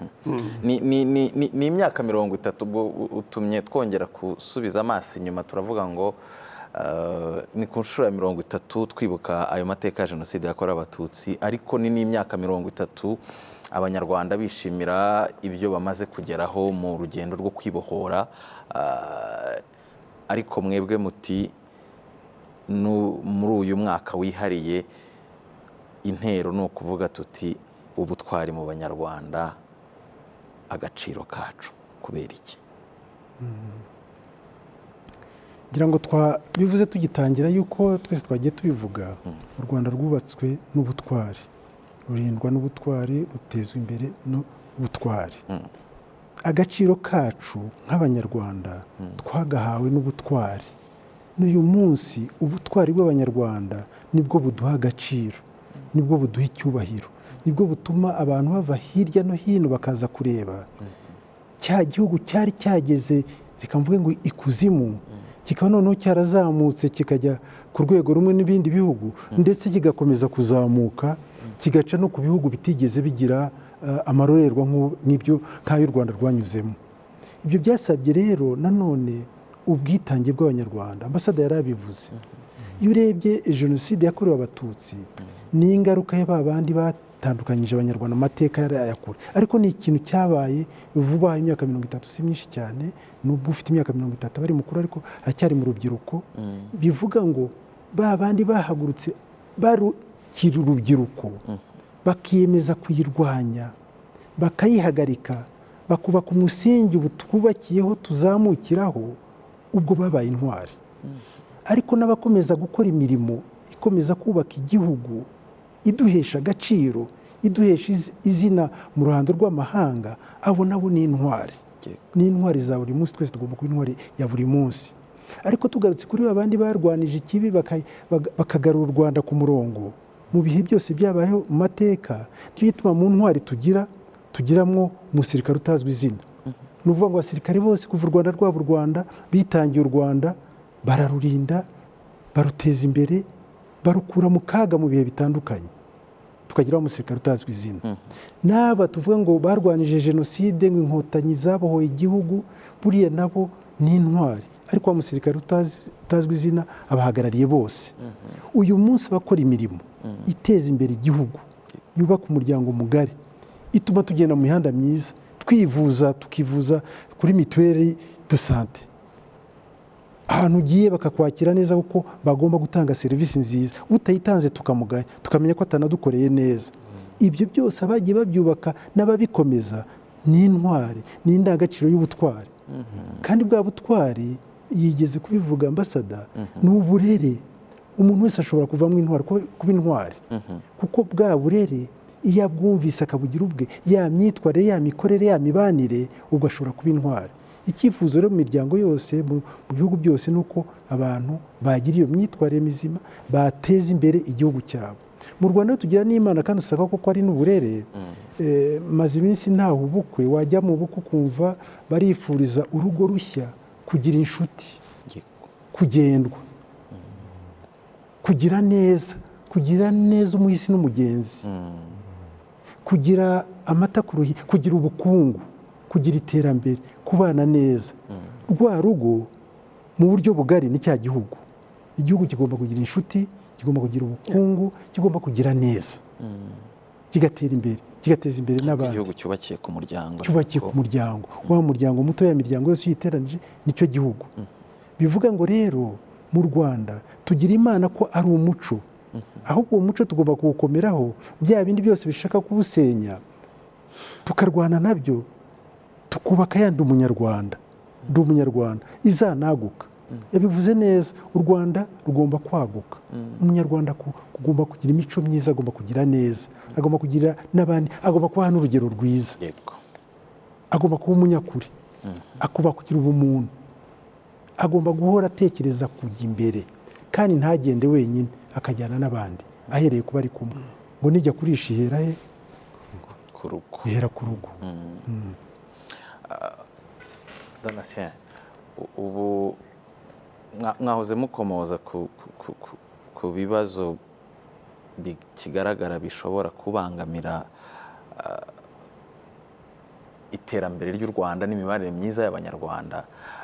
Ni imyaka mirongo itatu, utumye twongera gusubiza amaso inyuma, turavuga ngo ni ku nshuro ya mirongo itatu twibuka ayo mateka ya jenoside yakorewe Abatutsi, ariko ni n'imyaka mirongo itatu Abanyarwanda bishimira ibyo bamaze kugeraho mu rugendo rwo kwibohora. Ariko mwebwe muti muri uyu mwaka wihariye, intero ni ukuvuga tuti ubutwari mu Banyarwanda, agaciro kacu kubera iki? ngira ngo twabivuze tugitangira yuko twese twagiye tubivuga, u Rwanda rwubatswe n'ubutwari, rurindwa n'ubutwari, rutezwa imbere n'ubutwari. agaciro kacu nk'abanyarwanda twagahawe n'ubutwari. N'uyu munsi ubutwari bw'abanyarwanda nibwo buduha agaciro, nibwo buduha icyubahiro, nibwo butuma abantu bava hirya no hino bakaza kureba cya gihugu cyari cyageze, reka mvuge ngo ikuzimu, kikaba noneho cyarazamutse kikajya ku rwego rumwe n'ibindi bihugu, ndetse kigakomeza kuzamuka kigaca no ku bihugu bitigeze bigira amarorerwa nk'ibyo nk'ayo u Rwanda rwanyuzemo. Ibyo byasabye rero nanone ubwitange bw'abanyarwanda. Ambasada yarabivuze, iyo urebye jenoside yakorewe abatutsi ni ingaruka ya ba bandi batandukanyije abanyarwanda mu mateka yarayakure, ariko ni ikintu cyabaye vuba. Imyaka mirongo itatu si myinshi cyane, nubwo ufite imyaka mirongo itatu bari mukuru ariko aracyari mu rubyiruko. Bivuga ngo ba bandi bahagurutse barukira urubyiruko bakiyemeza kuyirwanya, bakayihagarika, bakubaka umusingi ubu twubakiyeho tuzamukiraho, ubwo babaye intwari. Ariko n'abakomeza gukora imirimo ikomeza kubaka igihugu, iduhesha agaciro, iduhesha izina mu ruhando rw'amahanga, abo nabo ni intwari. Ni intwari za buri munsi, twese tugomba kuba intwari ya buri munsi. Ariko tugarutse kuri babandi barwanije ikibi bakagarura u Rwanda ku murongo mu bihe byose byabayeho mu mateka, cyo gituma mu ntwari tugira tugiramwo umusirikare utazwi izina. Ni ukuvuga ngo abasirikare bose kuva u Rwanda rwaba u Rwanda bitangiye u Rwanda, bararurinda, baruteza imbere, barukura mu kaga mu bihe bitandukanye, tukagira umusirikare utazwi izina. N'aba tuvuga ngo barwanije jenoside, ngo inkotanyi zabohoye igihugu, buriya nabo ni intwari, ariko wa musirikare utazwi izina abahagarariye bose. Uyu munsi bakora imirimo iteza imbere igihugu, yubaka umuryango mugari, ituma tugenda mu mihanda myiza, twivuza tukivuza kuri mituweli de sante, ahantu ugiye bakakwakira neza kuko bagomba gutanga serivisi nziza, utayitanze tukamugaya, tukamenya ko atanadukoreye neza. Ibyo byose abagiye babyubaka n'ababikomeza ni intwari, ni indangagaciro y'ubutwari. Kandi bwa butwari yigeze kubivuga ambasada, ni uburere. Umuntu wese ashobora kuvamo intwari, kuba intwari, kuko bwa burere iyo abwumvise akabugira ubwe, ya myitwarire, ya mikorere, ya mibanire, ubwo ashobora kuba intwari. Icyifuzo rero mu miryango yose, mu bihugu byose, ni uko abantu bagira iyo myitwarire mizima, bateza imbere igihugu cyabo. Mu Rwanda tugira n'Imana kandi usanga ko ari n'uburere. Maze iminsi ntaho ubukwe, wajya mu bukwe ukumva barifuriza urugo rushya kugira inshuti, kugendwa, kugira neza, kugira neza umuhisi n'umugenzi, kugira amata ku ruhi, kugira ubukungu, kugira iterambere, kubana neza. Rwa rugo mu buryo bugari ni cya gihugu. Igihugu kigomba kugira inshuti, kigomba kugira ubukungu, kigomba kugira neza, kigatera imbere, kigateza imbere n'abandi. Igihugu cyubakiye ku muryango, cyubakiye ku muryango, wa muryango muto, ya miryango yose uyiteranije nicyo gihugu. Bivuga ngo rero mu Rwanda tugira Imana ko ari umuco, ahubwo uwo muco tugomba kuwukomeraho, bya bindi byose bishaka kuwusenya tukarwana nabyo, tukubaka yandi umunyarwanda. Ndi umunyarwanda izanaguka. Yabivuze neza, u Rwanda rugomba kwaguka. Umunyarwanda agomba kugira imico myiza, agomba kugira neza, agomba kugira n'abandi, agomba kubaha n'urugero rwiza, agomba kuba umunyakuri, agomba kugira ubumuntu, agomba guhora atekereza kujya imbere, kandi ntagende wenyine, akajyana n'abandi, ahereye kuba ari kumwe. Ngo nijya kurisha ihera he? Ku rugo. Ihera ku rugo. Donatien, ubu mwahoze mukomoza ku bibazo bikigaragara bishobora kubangamira iterambere ry'u Rwanda n'imibanire myiza y'Abanyarwanda.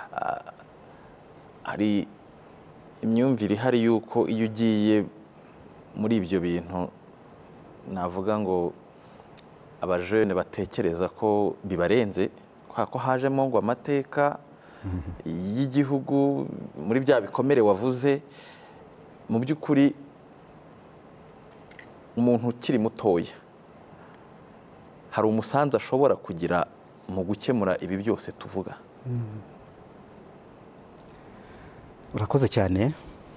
Hari imyumvire ihari y'uko iyo ugiye muri ibyo bintu, navuga ngo abajene batekereza ko bibarenze, ko hajemo ngo amateka y'igihugu muri bya bikomere wavuze. Mu by'ukuri umuntu ukiri mutoya hari umusanzu ashobora kugira mu gukemura ibi byose tuvuga. Urakoze cyane.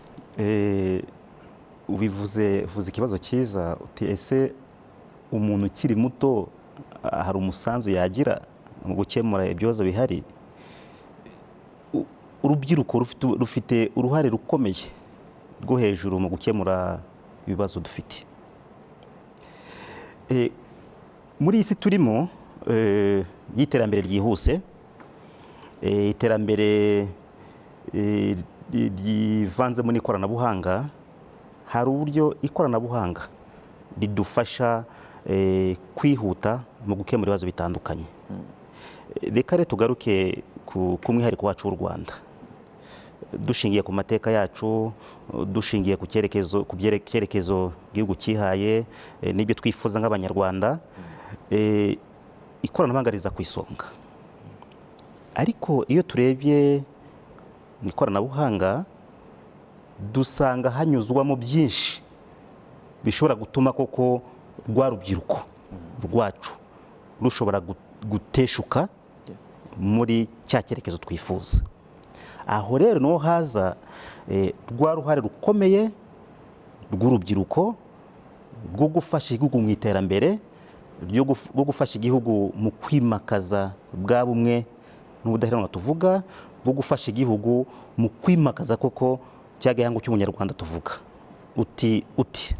Ubivuze uvuze ikibazo cyiza, uti ese umuntu ukiri muto hari umusanzu yagira mu gukemura ibibazo bihari, u- urubyiruko rufite- rufite uruhare rukomeye rwo hejuru mu gukemura ibibazo dufite. Eh, muri iyi si turimo eh, y'iterambere ryihuse, eh, iterambere eh, ri- rivanzemo n'ikoranabuhanga, hari uburyo ikoranabuhanga ridufasha eh, kwihuta mu gukemura ibibazo bitandukanye. Eh, Reka rero tugaruke ku ku mwihariko wacu w'u Rwanda, dushingiye ku mateka yacu, dushingiye ku cyerekezo ku byere- cyerekezo igihugu cyihaye, eh, n'ibyo twifuza nk'abanyarwanda. eh, ikoranabuhanga riza ku isonga, ariko iyo turebye mu ikoranabuhanga dusanga hanyuzwamo byinshi bishobora gutuma koko rwa rubyiruko rwacu rushobora gu- guteshuka muri cya cyerekezo twifuza. Aho rero niho haza eh, rwa ruhare rukomeye rw'urubyiruko rwo gufasha igihugu mu iterambere, ryo guf- rwo gufasha igihugu mu kwimakaza bwa bumwe n'ubudaheranwa tuvuga, bwo gufasha igihugu mu kwimakaza koko cya gihango cy'umunyarwanda tuvuga uti uti.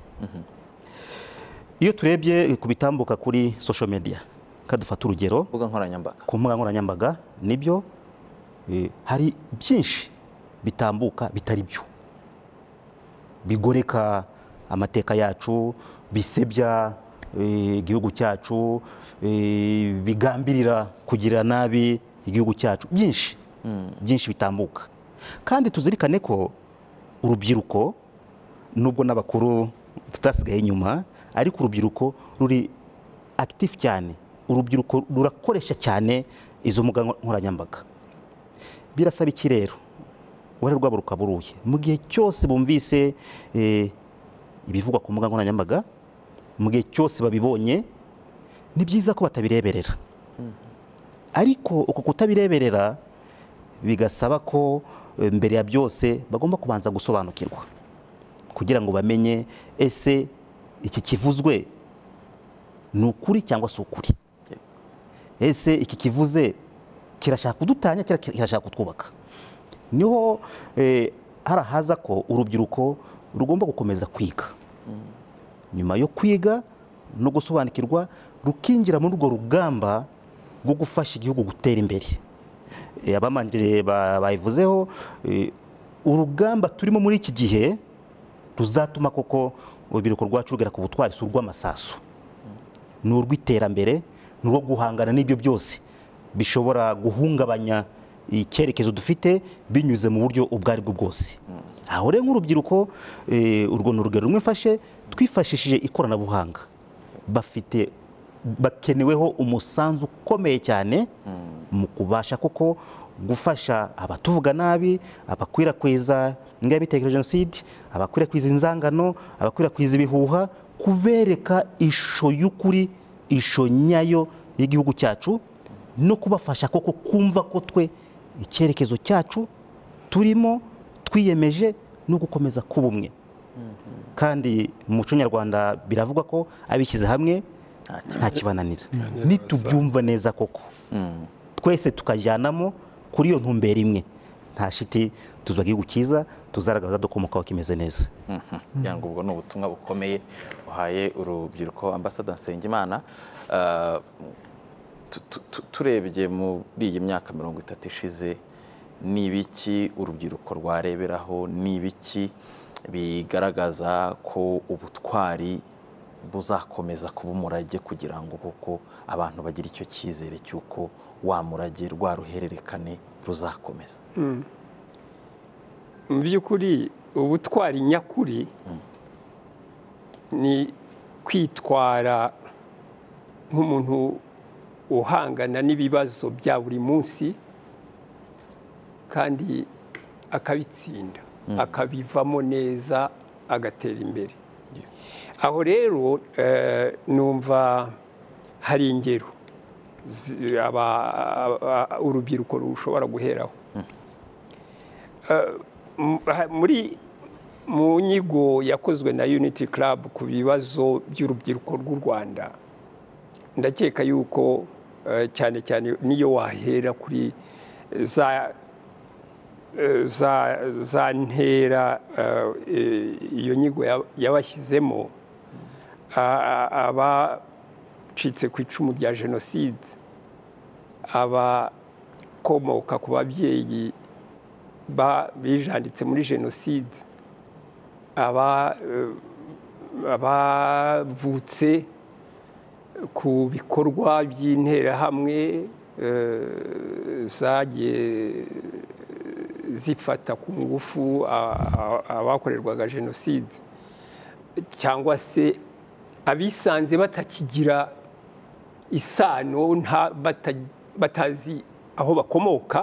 Iyo turebye ku bitambuka kuri social media, kadufata urugero mbuga nkoranyambaga, ku mbuga nkoranyambaga, nibyo eh, hari byinshi bitambuka bitari byo, bigoreka amateka yacu, bisebya eh, igihugu cyacu, eh, bigambirira kugirira nabi igihugu cyacu, byinshi byinshi bitambuka. Kandi tuzirikane ko urubyiruko nubwo n'abakuru tutasigaye inyuma, ariko urubyiruko ruri active cyane, urubyiruko rurakoresha cyane izo mbuga nkoranyambaga. Birasaba iki rero? Uruhare rwabo rukaba uruhe? Mu gihe cyose bumvise eh, ibivugwa ku mbuga nkoranyambaga, mu gihe cyose babibonye, ni byiza ko batabireberera. Ariko uko kutabireberera bigasaba ko eh, mbere ya byose bagomba kubanza gusobanukirwa, kugira ngo bamenye ese iki kivuzwe ni ukuri cyangwa si ukuri, ese iki kivuze kirashaka kudutanya cyangwa kirashaka kutwubaka. Niho eh, harahaza ko urubyiruko rugomba gukomeza kwiga, nyuma yo kwiga no gusobanukirwa rukinjira muri urwo rugamba rwo gufasha igihugu gutera imbere. Eh, abamanjire ba- bayivuzeho, eh, urugamba turimo muri iki gihe ruzatuma koko urubyiruko rwacu rugera ku butwari, si urw'amasasu, ni urw'iterambere, ni urwo guhangana n'ibyo byose bishobora guhungabanya icyerekezo dufite binyuze mu buryo ubwo ari bwo bwose. Aho rero nk'urubyiruko, eh, urwo ni urugero rumwe mfashe, twifashishije ikoranabuhanga, bafite bakeneweho umusanzu ukomeye cyane mu kubasha koko gufasha abatuvuga nabi, abakwirakwiza ingengabitekerezo ya jenoside, abakwirakwiza inzangano, abakwirakwiza ibihuha, kubereka ishusho y'ukuri, ishusho nyayo y'igihugu cyacu, no kubafasha koko kumva ko twe icyerekezo cyacu turimo twiyemeje no gukomeza kuba umwe. Kandi mu muco nyarwanda biravugwa ko abishyize hamwe nta kibananira. Nitubyumva neza koko twese tukajyanamo kuri iyo ntumbero imwe, nta shiti tuzaba igihugu cyiza, tuzaragaza dukomokaho kimeze neza. kugira ngo ubwo ni ubutumwa bukomeye uhaye urubyiruko. Ambassador Nsengimana, uh, tu- tu- tu- turebye muri iyi myaka mirongo itatu ishize, ni ibiki urubyiruko rwareberaho, ni ibiki bigaragaza ko ubutwari buzakomeza kuba umurage, kugira ngo koko abantu bagire icyo cyizere cy'uko wa murage, rwa ruhererekane ruzakomeza? mu by'ukuri ubutwari nyakuri ni kwitwara nk'umuntu uhangana n'ibibazo bya buri munsi kandi akabitsinda, akabivamo neza, agatera imbere. Aho rero eh, numva hari ingero zi- aba- aba- urubyiruko rushobora guheraho. Eh, m- ha- muri mu nyigo yakozwe na Unity Club ku bibazo by'urubyiruko rw'u Rwanda, ndakeka yuko eh, cyane cyane niyo wahera kuri za eh, za za ntera eh, iyo nyigo ya- yabashyizemo a- a- abacitse ku icumu rya jenoside, abakomoka ku babyeyi ba- bijanditse muri jenoside, aba eh, abavutse ku bikorwa by'interahamwe eh, zagiye zifata ku ngufu a- a- abakorerwaga jenoside, cyangwa se abisanze batakigira isano nta- bata- batazi aho bakomoka,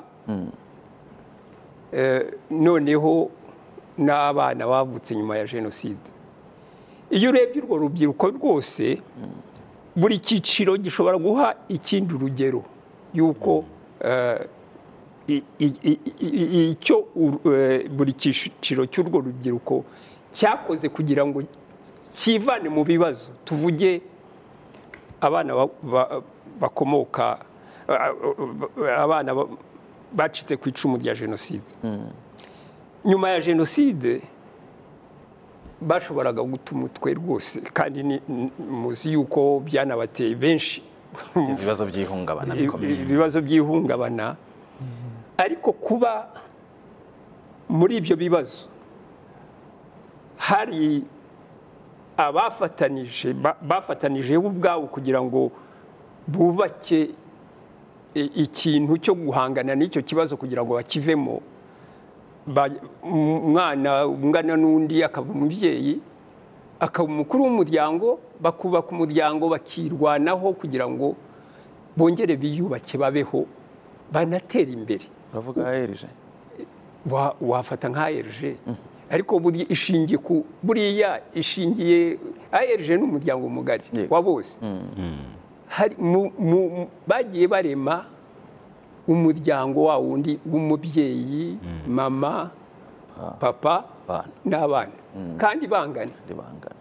Eh, noneho n'abana bavutse nyuma ya jenoside. Iyo urebye urwo rubyiruko rwose, buri cyiciro gishobora guha ikindi urugero y'uko eh, i- i- i- i- icyo ur- eh, buri cyiciro cy'urwo rubyiruko cyakoze kugira ngo cyivane mu bibazo. Tuvuge abana ba- ba- bakomoka abana ba- bacitse ku icumu rya jenoside. Nyuma ya jenoside bashoboraga guta umutwe rwose, kandi ni- n- muzi yuko byanabateye benshi ibibazo by'ihungabana bikomeye. ibibazo by'ihungabana. Ariko kuba muri ibyo bibazo hari abafatanije ba- bafatanije bo ubwabo kugira ngo bubake i- ikintu cyo guhangana n'icyo kibazo kugira ngo bakivemo. Ba- umwana ungana n'undi akaba umubyeyi, akaba umukuru w'umuryango, bakubaka umuryango bakirwanaho kugira ngo bongere biyubake, babeho, banatera imbere. Uravuga aherije Wa- wafata nka A R G, ariko buri- ishingiye ku buriya ishingiye A R G ni umuryango mugari Yego. wa bose. Hari mu- mu- bagiye barema umuryango wa wundi w'umubyeyi, mama, papa abana n'abana, kandi bangana, ribangana.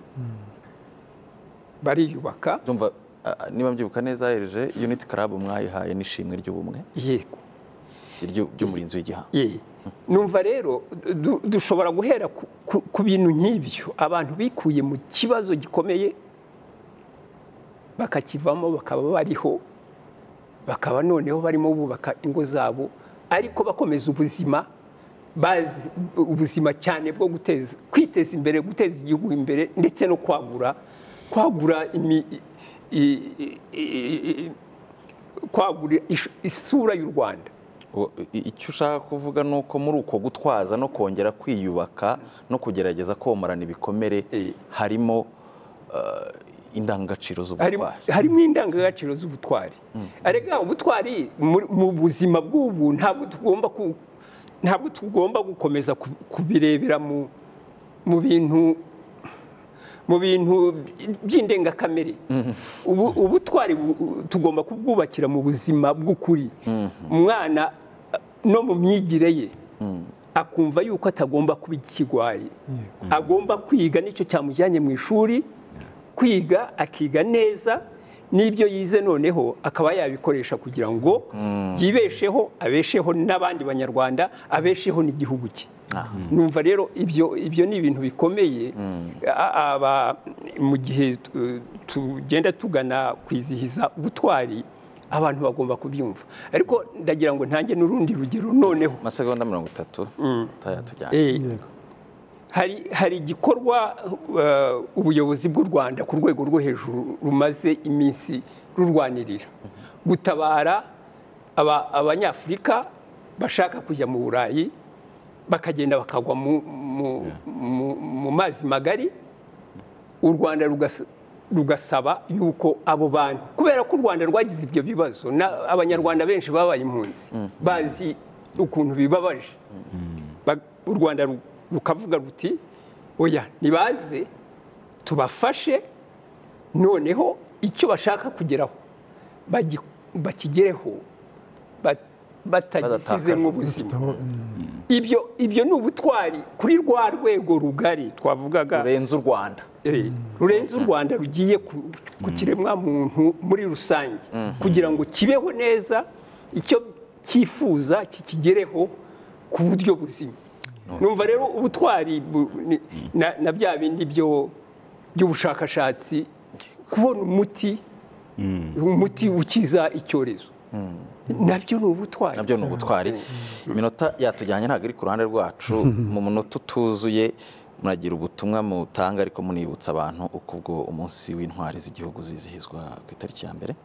bariyubaka. Ndumva ah, niba mbyibuka neza aherije Unity Club mwayihaye n'ishimwe ry'ubumwe Yego. iryo- ry'umurinzi w'igihango. Ye. Numva rero du- dushobora guhera ku- ku- ku bintu nk'ibyo, abantu bikuye mu kibazo gikomeye bakakivamo, bakaba bariho, bakaba noneho barimo bubaka ingo zabo, ariko bakomeza ubuzima, bazi ubuzima cyane bwo guteza kwiteza imbere, guteza igihugu imbere, ndetse no kwagura kwagura imi, i- i- i- i- kwagura ish- isura y'u Rwanda. O- i- icyo ushaka kuvuga ni uko muri uko gutwaza no kongera kwiyubaka no kugerageza komorana ibikomere Eh. harimo eh, indangagaciro Harimo- z'ubutwari. harimo indangagaciro z'ubutwari. Arega ubutwari mu- mu buzima bw'ubu ntabwo tugomba ku- ntabwo tugomba gukomeza ku- kubirebera mu mu bintu mu bintu by'indengakamere. Ubu- ubutwari bu- tugomba kubwubakira mu buzima bw'ukuri. Umwana no mu myigire ye akumva yuko atagomba kuba ikigwari, agomba kwiga, nicyo cyamujyanye mu ishuri, kwiga akiga neza, n'ibyo yize noneho akaba yabikoresha kugira ngo yibesheho, abesheho n'abandi banyarwanda, abesheho n'igihugu cye. Numva rero ibyo ibyo ni ibintu bikomeye. A- aba mu gihe tu- tugenda tugana kwizihiza ubutwari, abantu bagomba kubyumva. Ariko ndagira ngo ntange n'urundi rugero noneho. amasegonda mirongo itatu tujyanye. Eh, Yego. hari hari igikorwa uh, ubuyobozi bw'u Rwanda ku rwego rwo hejuru rumaze iminsi rurwanirira, gutabara aba- abanyafurika bashaka kujya mu Burayi, bakagenda bakagwa mu, mu, mu, mu mazi magari. U Rwanda rugas- rugasaba yuko abo bantu, kubera ko u Rwanda rwagize ibyo bibazo, na- abanyarwanda benshi babaye impunzi, bazi ukuntu bibabaje. Ba- u Rwanda ru- rukavuga ruti oya, nibaze tubafashe, noneho icyo bashaka kugeraho bagi- bakigereho bat- batagisizemo ubuzima. ibyo ibyo ni ubutwari kuri rwa rwego rugari twavugaga rurenze u Rwanda Eh, rurenze u Rwanda rugiye ku ku kiremwa muntu muri rusange kugira ngo kibeho neza icyo cyifuza kikigereho ku buryo buzima. Numva rero ubutwari bu- ni- na na bya bindi byo by'ubushakashatsi kubona umuti umuti ukiza icyorezo nabyo ni ubutwari. nabyo ni ubutwari. Iminota yatujyanye ntabwo iri ku ruhande rwacu. Mu munota utuzuye muragira ubutumwa mutanga ariko munibutsa abantu uko ubwo umunsi w'intwari z'igihugu zizihizwa ku itariki ya mbere.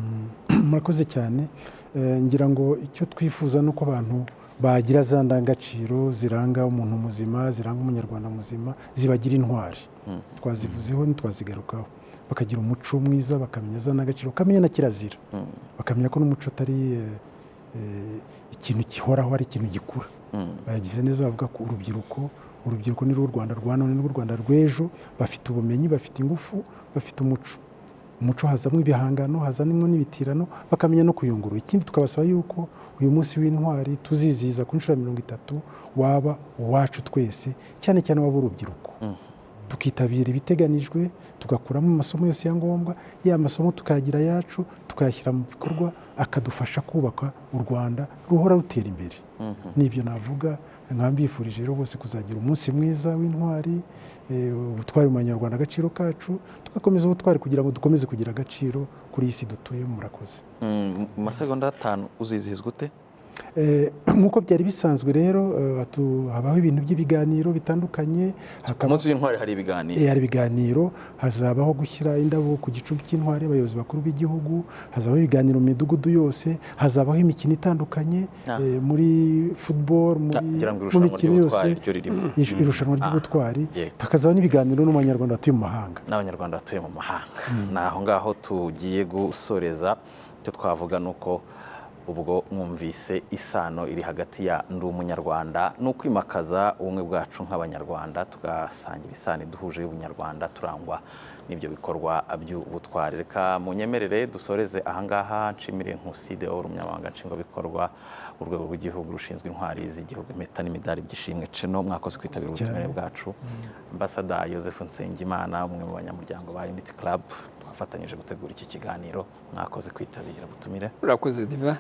murakoze cyane. Eh, ngira ngo icyo twifuza ni uko abantu bagira za ndangagaciro ziranga umuntu muzima, ziranga umunyarwanda muzima, zibagira intwari. Twazivuzeho ntitwazigarukaho. Bakagira umuco mwiza, bakamenya za ndangagaciro, bakamenya na kirazira, bakamenya ko n'umuco atari eh, eh, ikintu gihoraho, ari ikintu gikura. Bagize neza bavuga ko urubyiruko urubyiruko ni rwo Rwanda rwa none, ni rwo Rwanda rw'ejo. Bafite ubumenyi, bafite ingufu, bafite umuco. Umuco hazamo ibihangano, hazanimo n'ibitirano, bakamenya no kuyungurura. Ikindi tukabasaba yuko uyu munsi w'intwari tuzizihiza ku nshuro ya mirongo itatu waba uwacu twese, cyane cyane waba urubyiruko. Tukitabira ibiteganijwe, tugakuramo amasomo yose ya ngombwa, ya masomo tukayagira yacu, tukayashyira mu bikorwa, akadufasha kubaka u Rwanda ruhora rutera imbere. Nibyo navuga, nkambifurije rero bose kuzagira umunsi mwiza w'intwari, eh, ubutwari mu banyarwanda, agaciro kacu, tugakomeza ubutwari kugira ngo dukomeze kugira agaciro kuri iyi si dutuyemo. Murakoze. Mm, mu masegonda atanu uzizihizwa ute? Eh, nk'uko byari bisanzwe rero, eh, hatu- habaho ibintu by'ibiganiro bitandukanye. Ku hakaba- munsi w'intwari hari ibiganiro. Eh, hari ibiganiro, hazabaho gushyira indabo ku gicumbi cy'intwari abayobozi bakuru b'igihugu, hazabaho ibiganiro mu midugudu yose, hazabaho imikino itandukanye, Ah. eh, muri football, muri Ah, ngira ngo mu irushanwa mikino yose, ry'ubutwari ryo ririmo. ish- irushanwa ry'ubutwari, yego. hakazabaho n'ibiganiro no mu banyarwanda batuye mu mahanga. N'abanyarwanda batuye mu mahanga. Ni aho ngaho tugiye gusoreza. Icyo twavuga ni uko ubwo mwumvise isano iri hagati ya ndi umunyarwanda ni ukwimakaza ubumwe bwacu nk'abanyarwanda, tugasangira isano iduhuje y'ubunyarwanda turangwa n'ibyo bikorwa by'ubutwari. Reka munyemerere dusoreze ahangaha. Nshimire Nkusi Deo, umunyamabanga nshingwabikorwa urwego rw'igihugu rushinzwe intwari z'igihugu, impeta n'imidari by'ishimwe Ceno, mwakoze kwitabira ubutumire bwacu. Ambasada Joseph Nsengimana, umwe mu banyamuryango ba Unity Club, twafatanyije gutegura iki kiganiro, mwakoze kwitabira ubutumire. Urakoze Diva.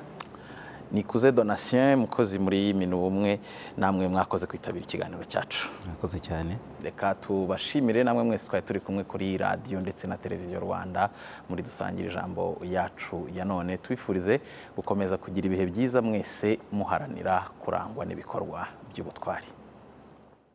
Nikuze Donatien, mukozi muri Minu Ubumwe, namwe mwakoze kwitabira ikiganiro cyacu. murakoze cyane. Reka tubashimire namwe mwese twari turi kumwe kuri radiyo ndetse na televiziyo Rwanda muri Dusangire Ijambo yacu ya none. Twifurize gukomeza kugira ibihe byiza mwese muharanira kurangwa n'ibikorwa by'ubutwari.